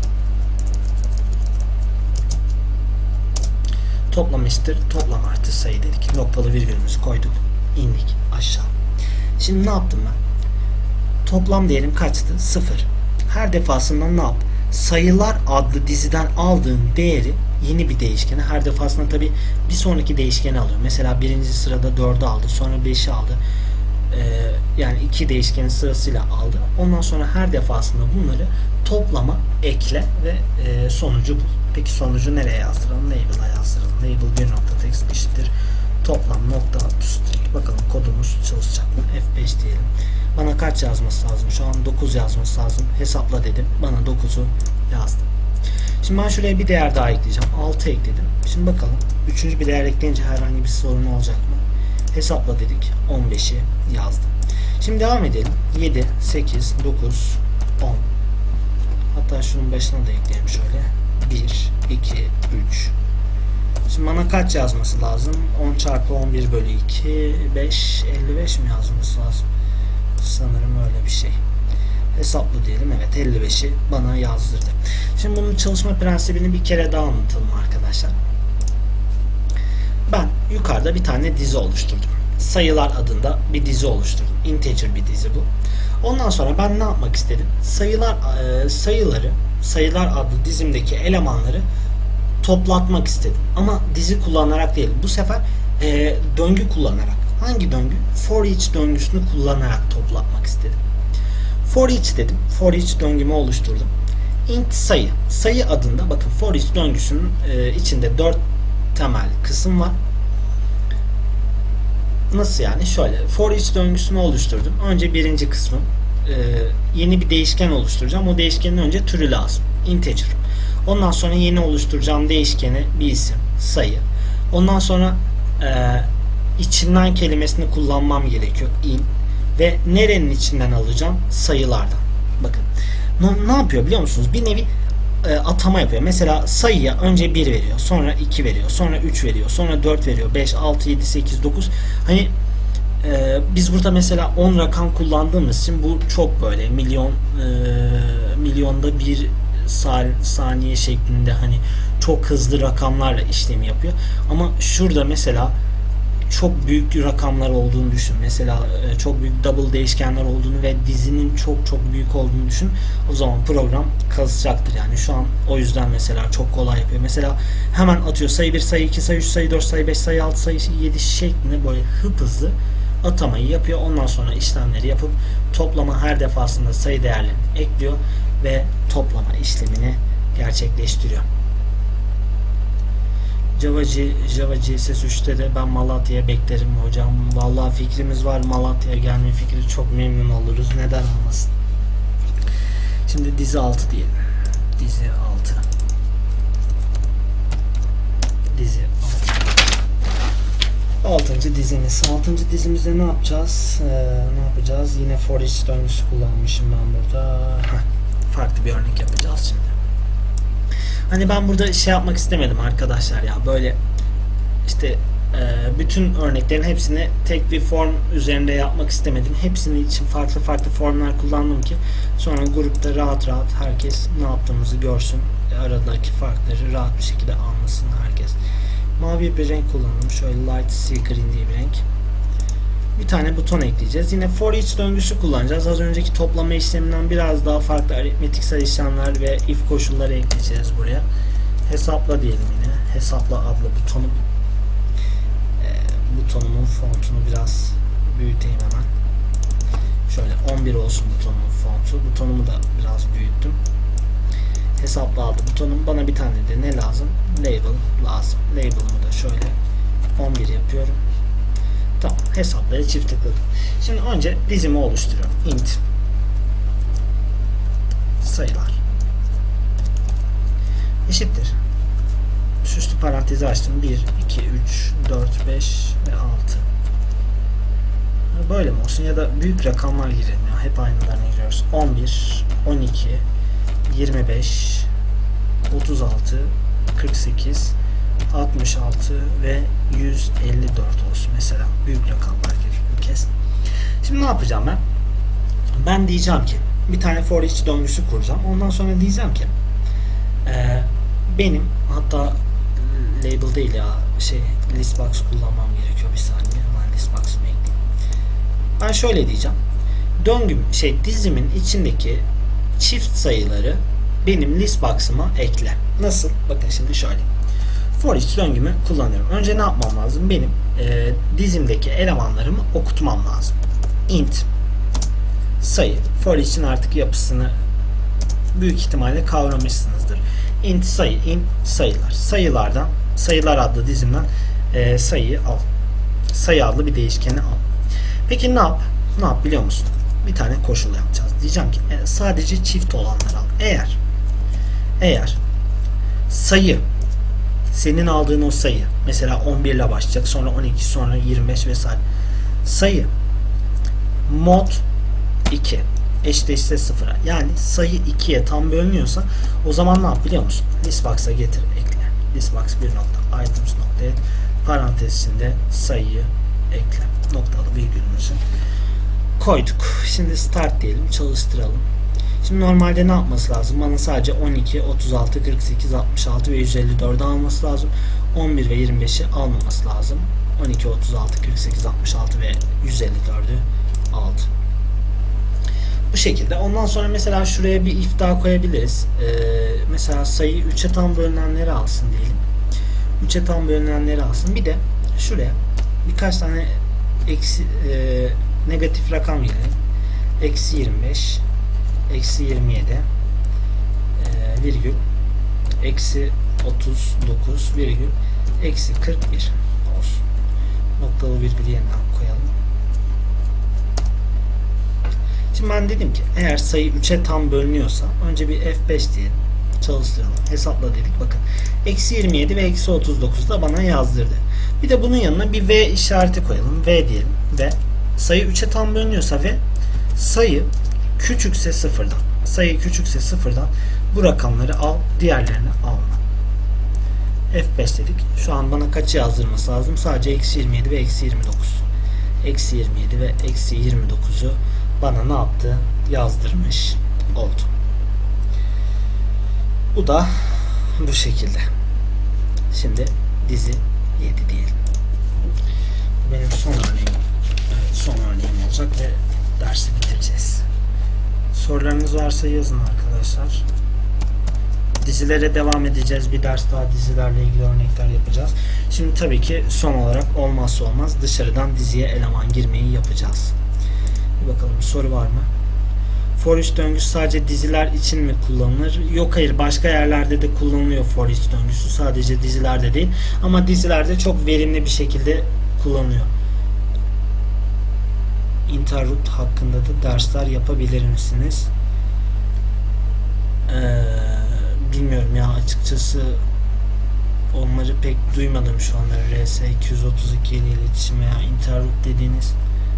Toplam eşittir toplam artı sayı dedik. Noktalı virgülümüzü koyduk. İndik aşağı. Şimdi ne yaptım ben? Toplam değerim kaçtı? sıfır. Her defasında ne yap? Sayılar adlı diziden aldığın değeri yeni bir değişkene, her defasında tabi bir sonraki değişkeni alıyor. Mesela birinci sırada dördü aldı, sonra beşi aldı. Ee, yani iki değişkenin sırasıyla aldı. Ondan sonra her defasında bunları toplama ekle ve e, sonucu bul. Peki sonucu nereye yazdıralım? Label'a yazdıralım. Label bir nokta text eşittir toplam nokta string. Bakalım kodumuz çalışacak mı? F beş diyelim. Bana kaç yazması lazım? Şu an dokuz yazması lazım. Hesapla dedim. Bana dokuzu yazdı. Şimdi ben şuraya bir değer daha ekleyeceğim. altı ekledim. Şimdi bakalım. Üçüncü bir değer ekleyince herhangi bir sorun olacak mı? Hesapla dedik. on beşi yazdı. Şimdi devam edelim. yedi, sekiz, dokuz, on. Hatta şunun başına da ekleyelim şöyle. bir, iki, üç. Şimdi bana kaç yazması lazım? on çarpı on bir bölü iki, beş, elli beş mi yazması lazım? Sanırım öyle bir şey. Hesaplı diyelim. Evet, elli beşi bana yazdırdı. Şimdi bunun çalışma prensibini bir kere daha anlatalım arkadaşlar. Ben yukarıda bir tane dizi oluşturdum. Sayılar adında bir dizi oluşturdum. Integer bir dizi bu. Ondan sonra ben ne yapmak istedim? Sayılar e, sayıları, sayılar adlı dizimdeki elemanları toplatmak istedim. Ama dizi kullanarak değil. Bu sefer e, döngü kullanarak. Hangi döngü? For each döngüsünü kullanarak toplatmak istedim. For each dedim. For each döngümü oluşturdum. Int sayı. Sayı adında bakın for each döngüsünün e, içinde dört temel kısım var. Nasıl yani? Şöyle. For each döngüsünü oluşturdum. Önce birinci kısmı e, yeni bir değişken oluşturacağım. O değişkenin önce türü lazım. Integer. Ondan sonra yeni oluşturacağım değişkeni bir isim. Sayı. Ondan sonra e, içinden kelimesini kullanmam gerekiyor. In. Ve nerenin içinden alacağım? Sayılardan. Bakın. Ne, ne yapıyor biliyor musunuz? Bir nevi e, atama yapıyor. Mesela sayıya önce bir veriyor. Sonra iki veriyor. Sonra üç veriyor. Sonra dört veriyor. beş, altı, yedi, sekiz, dokuz. Hani e, biz burada mesela on rakam kullandığımız için bu çok böyle milyon e, milyonda bir saniye şeklinde hani çok hızlı rakamlarla işlemi yapıyor. Ama şurada mesela çok büyük rakamlar olduğunu düşün. Mesela çok büyük double değişkenler olduğunu ve dizinin çok çok büyük olduğunu düşün. O zaman program kazacaktır. Yani şu an o yüzden mesela çok kolay yapıyor. Mesela hemen atıyor sayı bir, sayı iki, sayı üç, sayı dört, sayı beş, sayı altı, sayı yedi şeklinde böyle hıp hızlı atamayı yapıyor. Ondan sonra işlemleri yapıp toplama her defasında sayı değerlerini ekliyor ve toplama işlemini gerçekleştiriyor. Java, Java C S S üçte de ben Malatya'ya beklerim hocam. Vallahi fikrimiz var. Malatya'ya gelme fikri çok memnun oluruz. Neden olmasın? Şimdi dizi altı diyelim. Dizi altı. Dizi altı. altıncı dizimiz. altıncı dizimizde ne yapacağız? Ee, ne yapacağız? Yine for each döngüsü kullanmışım ben burada. Heh, farklı bir örnek yapacağız şimdi. Hani ben burada şey yapmak istemedim arkadaşlar ya, böyle işte e, bütün örneklerin hepsini tek bir form üzerinde yapmak istemedim. Hepsinin için farklı farklı formlar kullandım ki sonra grupta rahat rahat herkes ne yaptığımızı görsün. Aradaki farkları rahat bir şekilde anlasın herkes. Mavi bir renk kullandım. Şöyle light sea green diye bir renk. Bir tane buton ekleyeceğiz. Yine for each döngüsü kullanacağız. Az önceki toplama işleminden biraz daha farklı aritmetiksel işlemler ve if koşulları ekleyeceğiz buraya. Hesapla diyelim yine. Hesapla adlı butonum. Ee, butonumun fontunu biraz büyüteyim hemen. Şöyle on bir olsun butonumun fontu. Butonumu da biraz büyüttüm. Hesapla adlı butonum. Bana bir tane de ne lazım? Label lazım. Label'ımı da şöyle on bir yapıyorum. Tamam, hesaplaya çift tıkladım. Şimdi önce dizimi oluşturuyorum. Int sayılar eşittir. Süslü parantezi açtım. bir, iki, üç, dört, beş ve altı. Böyle mi olsun ya da büyük rakamlar girelim ya. Hep aynılarına giriyoruz. on bir, on iki, yirmi beş, otuz altı, kırk sekiz, altmış altı ve yüz elli dört olsun mesela. Büyük rakamlar gelir bir kez. Şimdi ne yapacağım ben? Ben diyeceğim ki bir tane for each döngüsü kuracağım. Ondan sonra diyeceğim ki e, benim hatta label değil ya şey listbox kullanmam gerekiyor, bir saniye. Hemen listbox'ımı ekleyeyim. Ben şöyle diyeceğim. Döngüm şey dizimin içindeki çift sayıları benim listbox'ıma ekle. Nasıl? Bakın şimdi şöyle. For each döngümü kullanıyorum. Önce ne yapmam lazım? Benim e, dizimdeki elemanlarımı okutmam lazım. Int sayı. For each'in artık yapısını büyük ihtimalle kavramışsınızdır. Int sayı, int sayılar. Sayılardan, sayılar adlı dizimden e, sayıyı al. Sayı adlı bir değişkeni al. Peki ne yap? Ne yap biliyor musun? Bir tane koşul yapacağız. Diyeceğim ki e, sadece çift olanları al. Eğer eğer sayı senin aldığın o sayı mesela on bir ile başlayacak, sonra on iki, sonra yirmi beş vesaire. Sayı mod iki eşdeğişse sıfıra, yani sayı ikiye tam bölünüyorsa o zaman ne yap biliyor musun? Listbox'a getir, ekle. Listbox bir nokta items nokta parantez içinde sayıyı ekle. Noktalı virgülümüzü koyduk. Şimdi start diyelim, çalıştıralım. Şimdi normalde ne yapması lazım? Bana sadece on iki, otuz altı, kırk sekiz, altmış altı ve yüz elli dördü alması lazım. on bir ve yirmi beşi almaması lazım. on iki, otuz altı, kırk sekiz, altmış altı ve yüz elli dördü aldı. Bu şekilde. Ondan sonra mesela şuraya bir if daha koyabiliriz. Ee, mesela sayı üçe tam bölünenleri alsın diyelim. üçe tam bölünenleri alsın. Bir de şuraya birkaç tane eksi, e, negatif rakam girelim. Eksi yirmi beş, eksi yirmi yedi, e, virgül, eksi otuz dokuz, virgül, eksi kırk bir olsun. Noktalı virgülü yerine koyalım. Şimdi ben dedim ki eğer sayı üçe tam bölünüyorsa önce bir F beş diyelim. Çalıştıralım. Hesapla dedik. Bakın. Eksi yirmi yedi ve eksi otuz dokuz da bana yazdırdı. Bir de bunun yanına bir V işareti koyalım. V diyelim. Ve sayı üçe tam bölünüyorsa ve sayı küçükse sıfırdan. Sayı küçükse sıfırdan bu rakamları al. Diğerlerini alma. F beş dedik. Şu an bana kaç yazdırması lazım? Sadece eksi yirmi yedi ve eksi yirmi dokuz. Eksi yirmi yedi ve eksi yirmi dokuzu bana ne yaptı? Yazdırmış oldu. Bu da bu şekilde. Şimdi dizi yedi diyelim. Benim son örneğim. Evet, son örneğim olacak ve dersi bitireceğiz. Sorularınız varsa yazın arkadaşlar. Dizilere devam edeceğiz. Bir ders daha dizilerle ilgili örnekler yapacağız. Şimdi tabii ki son olarak olmazsa olmaz dışarıdan diziye eleman girmeyi yapacağız. Bir bakalım soru var mı? For each döngüsü sadece diziler için mi kullanılır? Yok, hayır, başka yerlerde de kullanılıyor for each döngüsü. Sadece dizilerde değil. Ama dizilerde çok verimli bir şekilde kullanılıyor. Interrupt hakkında da dersler yapabilir misiniz? Ee, bilmiyorum ya, açıkçası onları pek duymadım şu anda. R S iki yüz otuz iki ile iletişim veya interrupt dediğiniz.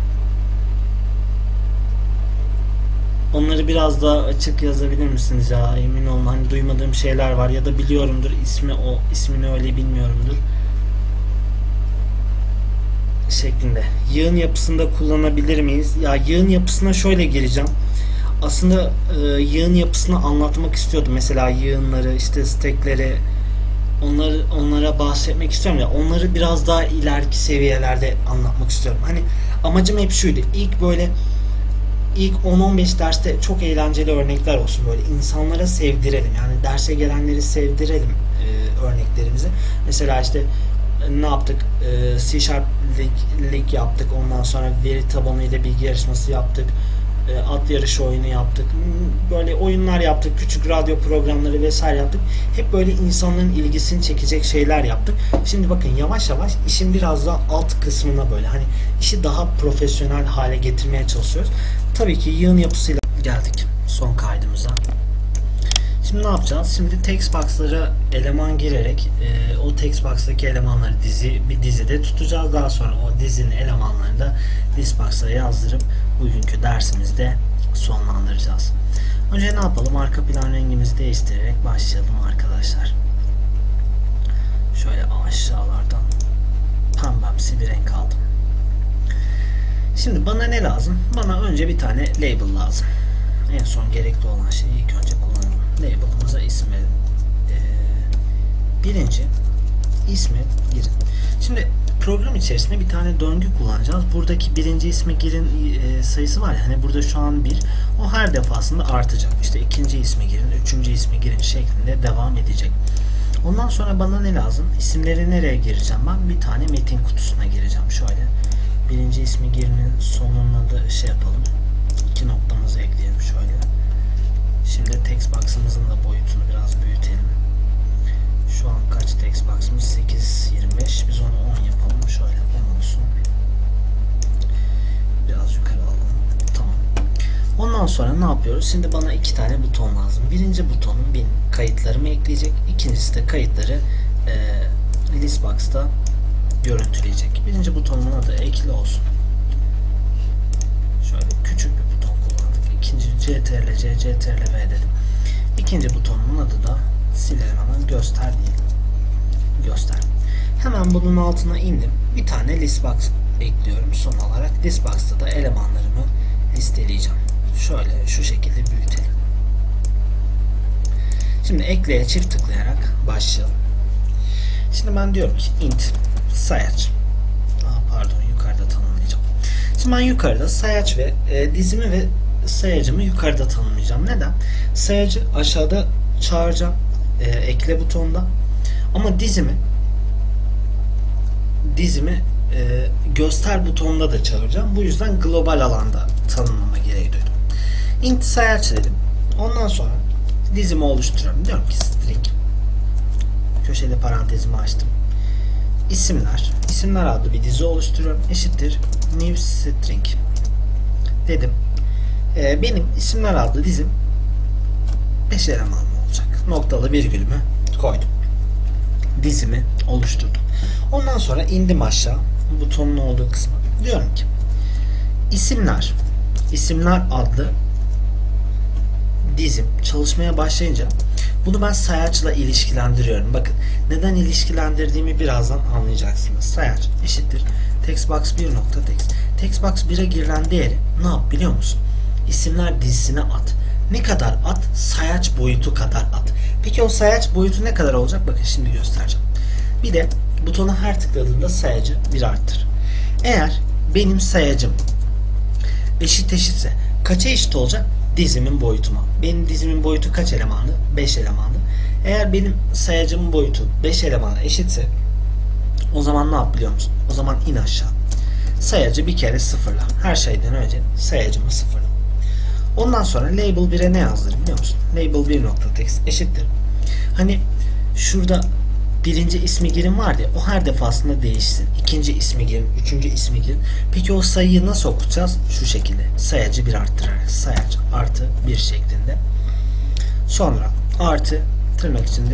Onları biraz daha açık yazabilir misiniz ya? Emin olun, hani duymadığım şeyler var ya da biliyorumdur, ismi o ismini öyle bilmiyorumdur şeklinde. Yığın yapısında kullanabilir miyiz? Ya yığın yapısına şöyle gireceğim. Aslında e, yığın yapısını anlatmak istiyordum. Mesela yığınları, işte stackleri, onları onlara bahsetmek istiyorum ya. Onları biraz daha ileriki seviyelerde anlatmak istiyorum. Hani amacım hep şuydu. İlk böyle İlk on on beş derste çok eğlenceli örnekler olsun, böyle insanlara sevdirelim, yani derse gelenleri sevdirelim e, örneklerimizi. Mesela işte ne yaptık? E, C Sharp lig yaptık, ondan sonra veri tabanı ile bilgi yarışması yaptık, e, at yarışı oyunu yaptık, böyle oyunlar yaptık, küçük radyo programları vesaire yaptık. Hep böyle insanların ilgisini çekecek şeyler yaptık. Şimdi bakın yavaş yavaş işin biraz daha alt kısmına, böyle hani işi daha profesyonel hale getirmeye çalışıyoruz. Tabii ki yığın yapısıyla geldik son kaydımıza. Şimdi ne yapacağız? Şimdi text box'lara eleman girerek e, o text box'taki elemanları dizi bir dizide tutacağız. Daha sonra o dizinin elemanlarını da list box'a yazdırıp bugünkü dersimizde sonlandıracağız. Önce ne yapalım? Arka plan rengimizi değiştirerek başlayalım arkadaşlar. Şöyle aşağılardan pembemsi bir renk aldım. Şimdi bana ne lazım? Bana önce bir tane label lazım. En son gerekli olan şeyi ilk önce kullanalım. Label'ımıza ismi e, birinci ismi girin. Şimdi program içerisinde bir tane döngü kullanacağız. Buradaki birinci ismi girin e, sayısı var ya, hani burada şu an bir, o her defasında artacak. İşte ikinci ismi girin, üçüncü ismi girin şeklinde devam edecek. Ondan sonra bana ne lazım? İsimleri nereye gireceğim ben? Bir tane metin kutusuna gireceğim. Şöyle birinci ismi girinin sonuna da şey yapalım. İki noktamızı ekleyelim şöyle. Şimdi text box'ımızın da boyutunu biraz büyütelim. Şu an kaç text box'ımız? sekiz yirmi beş. Biz onu on yapalım. Şöyle on olsun. Biraz yukarı alalım. Tamam. Ondan sonra ne yapıyoruz? Şimdi bana iki tane buton lazım. Birinci butonum benim kayıtlarımı ekleyecek. İkincisi de kayıtları e, list box'ta görüntüleyecek. Birinci butonun adı ekli olsun. Şöyle küçük bir buton kullandık. İkinci C T R L C, C T R L V dedim. İkinci butonun adı da silelim hemen, göster diyelim. Göster. Hemen bunun altına indim. Bir tane list box ekliyorum son olarak. List box'ta da elemanlarımı listeleyeceğim. Şöyle şu şekilde büyütelim. Şimdi ekleye çift tıklayarak başlayalım. Şimdi ben diyorum ki int sayaç. Aa, pardon, yukarıda tanımlayacağım. Şimdi ben yukarıda sayaç ve e, dizimi ve sayacımı yukarıda tanımlayacağım. Neden? Sayacı aşağıda çağıracağım. E, ekle butonunda. Ama dizimi dizimi e, göster butonunda da çağıracağım. Bu yüzden global alanda tanımlama gereği duydum. Int sayaç dedim. Ondan sonra dizimi oluşturuyorum. Diyorum ki string, köşeli parantezimi açtım. İsimler. İsimler adlı bir dizi oluşturuyorum. Eşittir new string dedim. Ee, benim isimler adlı dizim beş elemanlı olacak. Noktalı virgülümü koydum. Dizimi oluşturdum. Ondan sonra indim aşağı butonun olduğu kısma. Diyorum ki isimler isimler adlı dizim çalışmaya başlayınca bunu ben sayaçla ilişkilendiriyorum. Bakın neden ilişkilendirdiğimi birazdan anlayacaksınız. Sayaç eşittir textbox bir nokta text. Textbox bire girilen değeri ne yap biliyor musun? İsimler dizisine at. Ne kadar at? Sayaç boyutu kadar at. Peki o sayaç boyutu ne kadar olacak? Bakın şimdi göstereceğim. Bir de butona her tıkladığımda sayacı bir arttır. Eğer benim sayacım eşit eşitse kaça eşit olacak? Dizimin boyutuma. Benim dizimin boyutu kaç elemanlı? beş elemanlı. Eğer benim sayacımın boyutu beş elemanla eşitse o zaman ne yap biliyor musun? O zaman in aşağı. Sayacı bir kere sıfırla. Her şeyden önce sayacımı sıfırla. Ondan sonra label bire ne yazdırır biliyor musun? Label bir nokta text eşittir. Hani şurada birinci ismi girin var ya, o her defasında değişsin. İkinci ismi girin, üçüncü ismi girin. Peki o sayıyı nasıl okutacağız? Şu şekilde. Sayacı bir arttırarak. Sayaç artı bir şeklinde. Sonra artı tırnak içinde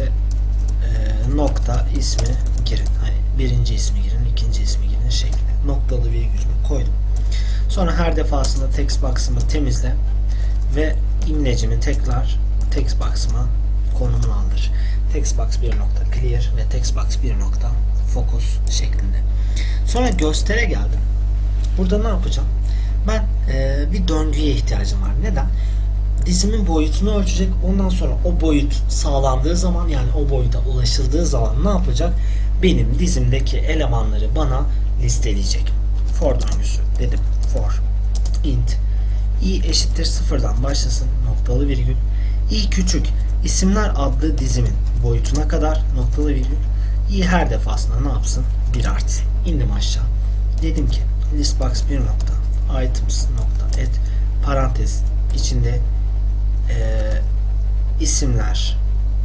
e, nokta ismi girin. Hani birinci ismi girin, ikinci ismi girin şeklinde. Noktalı virgülümü koydum. Sonra her defasında text box'ımı temizle ve imlecimi tekrar text box'ıma konumunu aldır. Textbox bir nokta clear ve textbox bir nokta focus şeklinde. Sonra göstere geldim. Burada ne yapacağım? Ben e, bir döngüye ihtiyacım var. Neden? Dizimin boyutunu ölçecek. Ondan sonra o boyut sağlandığı zaman, yani o boyuta ulaşıldığı zaman ne yapacak? Benim dizimdeki elemanları bana listeleyecek. For döngüsü dedim. For int i eşittir sıfırdan başlasın. Noktalı virgül. I küçük isimler adlı dizimin boyutuna kadar noktalı virgül. i her defasında ne yapsın? bir artsın. İndim aşağı. Dedim ki listbox bir nokta items nokta add parantez içinde e, isimler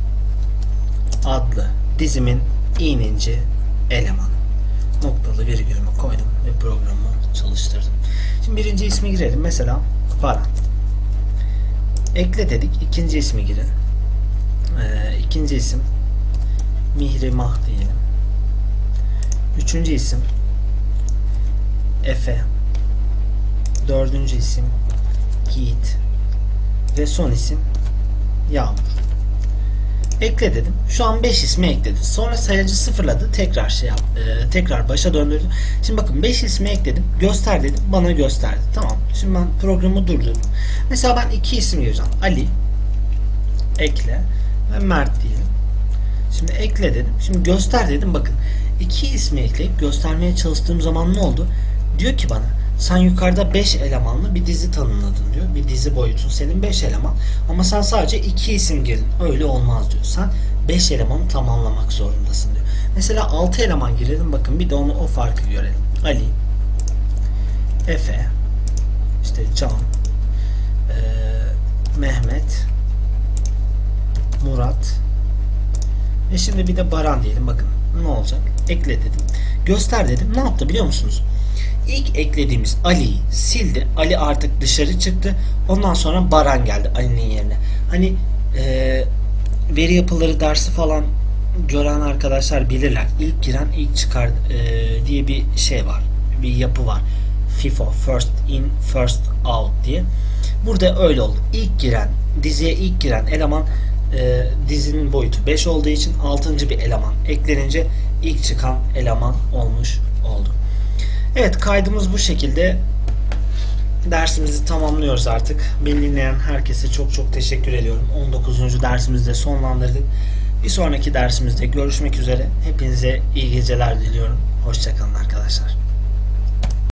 adlı dizimin i'ninci elemanı. Noktalı virgülümü koydum ve programımı çalıştırdım. Şimdi birinci ismi girelim. Mesela Baran. Ekle dedik. İkinci ismi girin. Ee, ikinci isim Mihrimah diyelim. Üçüncü isim Efe. Dördüncü isim Yiğit. Ve son isim Yağmur. Ekle dedim. Şu an beş ismi ekledi. Sonra sayacı sıfırladı. Tekrar şey yap, e, tekrar başa döndürdü. Şimdi bakın beş ismi ekledim. Göster dedim. Bana gösterdi. Tamam. Şimdi ben programı durdurdum. Mesela ben iki isim gireceğim. Ali ekle ve Mert diyelim. Şimdi ekle dedim. Şimdi göster dedim. Bakın iki ismi ekleyip göstermeye çalıştığım zaman ne oldu? Diyor ki bana sen yukarıda beş elemanlı bir dizi tanımladın diyor. Bir dizi boyutun senin beş eleman. Ama sen sadece iki isim girdin. Öyle olmaz diyor. Sen beş elemanı tamamlamak zorundasın diyor. Mesela altı eleman girelim. Bakın bir de onu o farkı görelim. Ali, Efe, işte Can, e, Mehmet, Murat ve şimdi bir de Baran diyelim. Bakın ne olacak? Ekle dedim. Göster dedim. Ne yaptı biliyor musunuz? İlk eklediğimiz Ali'yi sildi. Ali artık dışarı çıktı. Ondan sonra Baran geldi Ali'nin yerine. Hani e, veri yapıları dersi falan gören arkadaşlar bilirler. İlk giren ilk çıkar e, diye bir şey var. Bir yapı var. FIFO, first in first out diye. Burada öyle oldu. İlk giren, diziye ilk giren eleman e, dizinin boyutu beş olduğu için altıncı bir eleman eklenince ilk çıkan eleman olmuş oldu. Evet, kaydımız bu şekilde dersimizi tamamlıyoruz artık. Beni dinleyen herkese çok çok teşekkür ediyorum. on dokuzuncu dersimizi de sonlandırdık. Bir sonraki dersimizde görüşmek üzere. Hepinize iyi geceler diliyorum. Hoşça kalın arkadaşlar.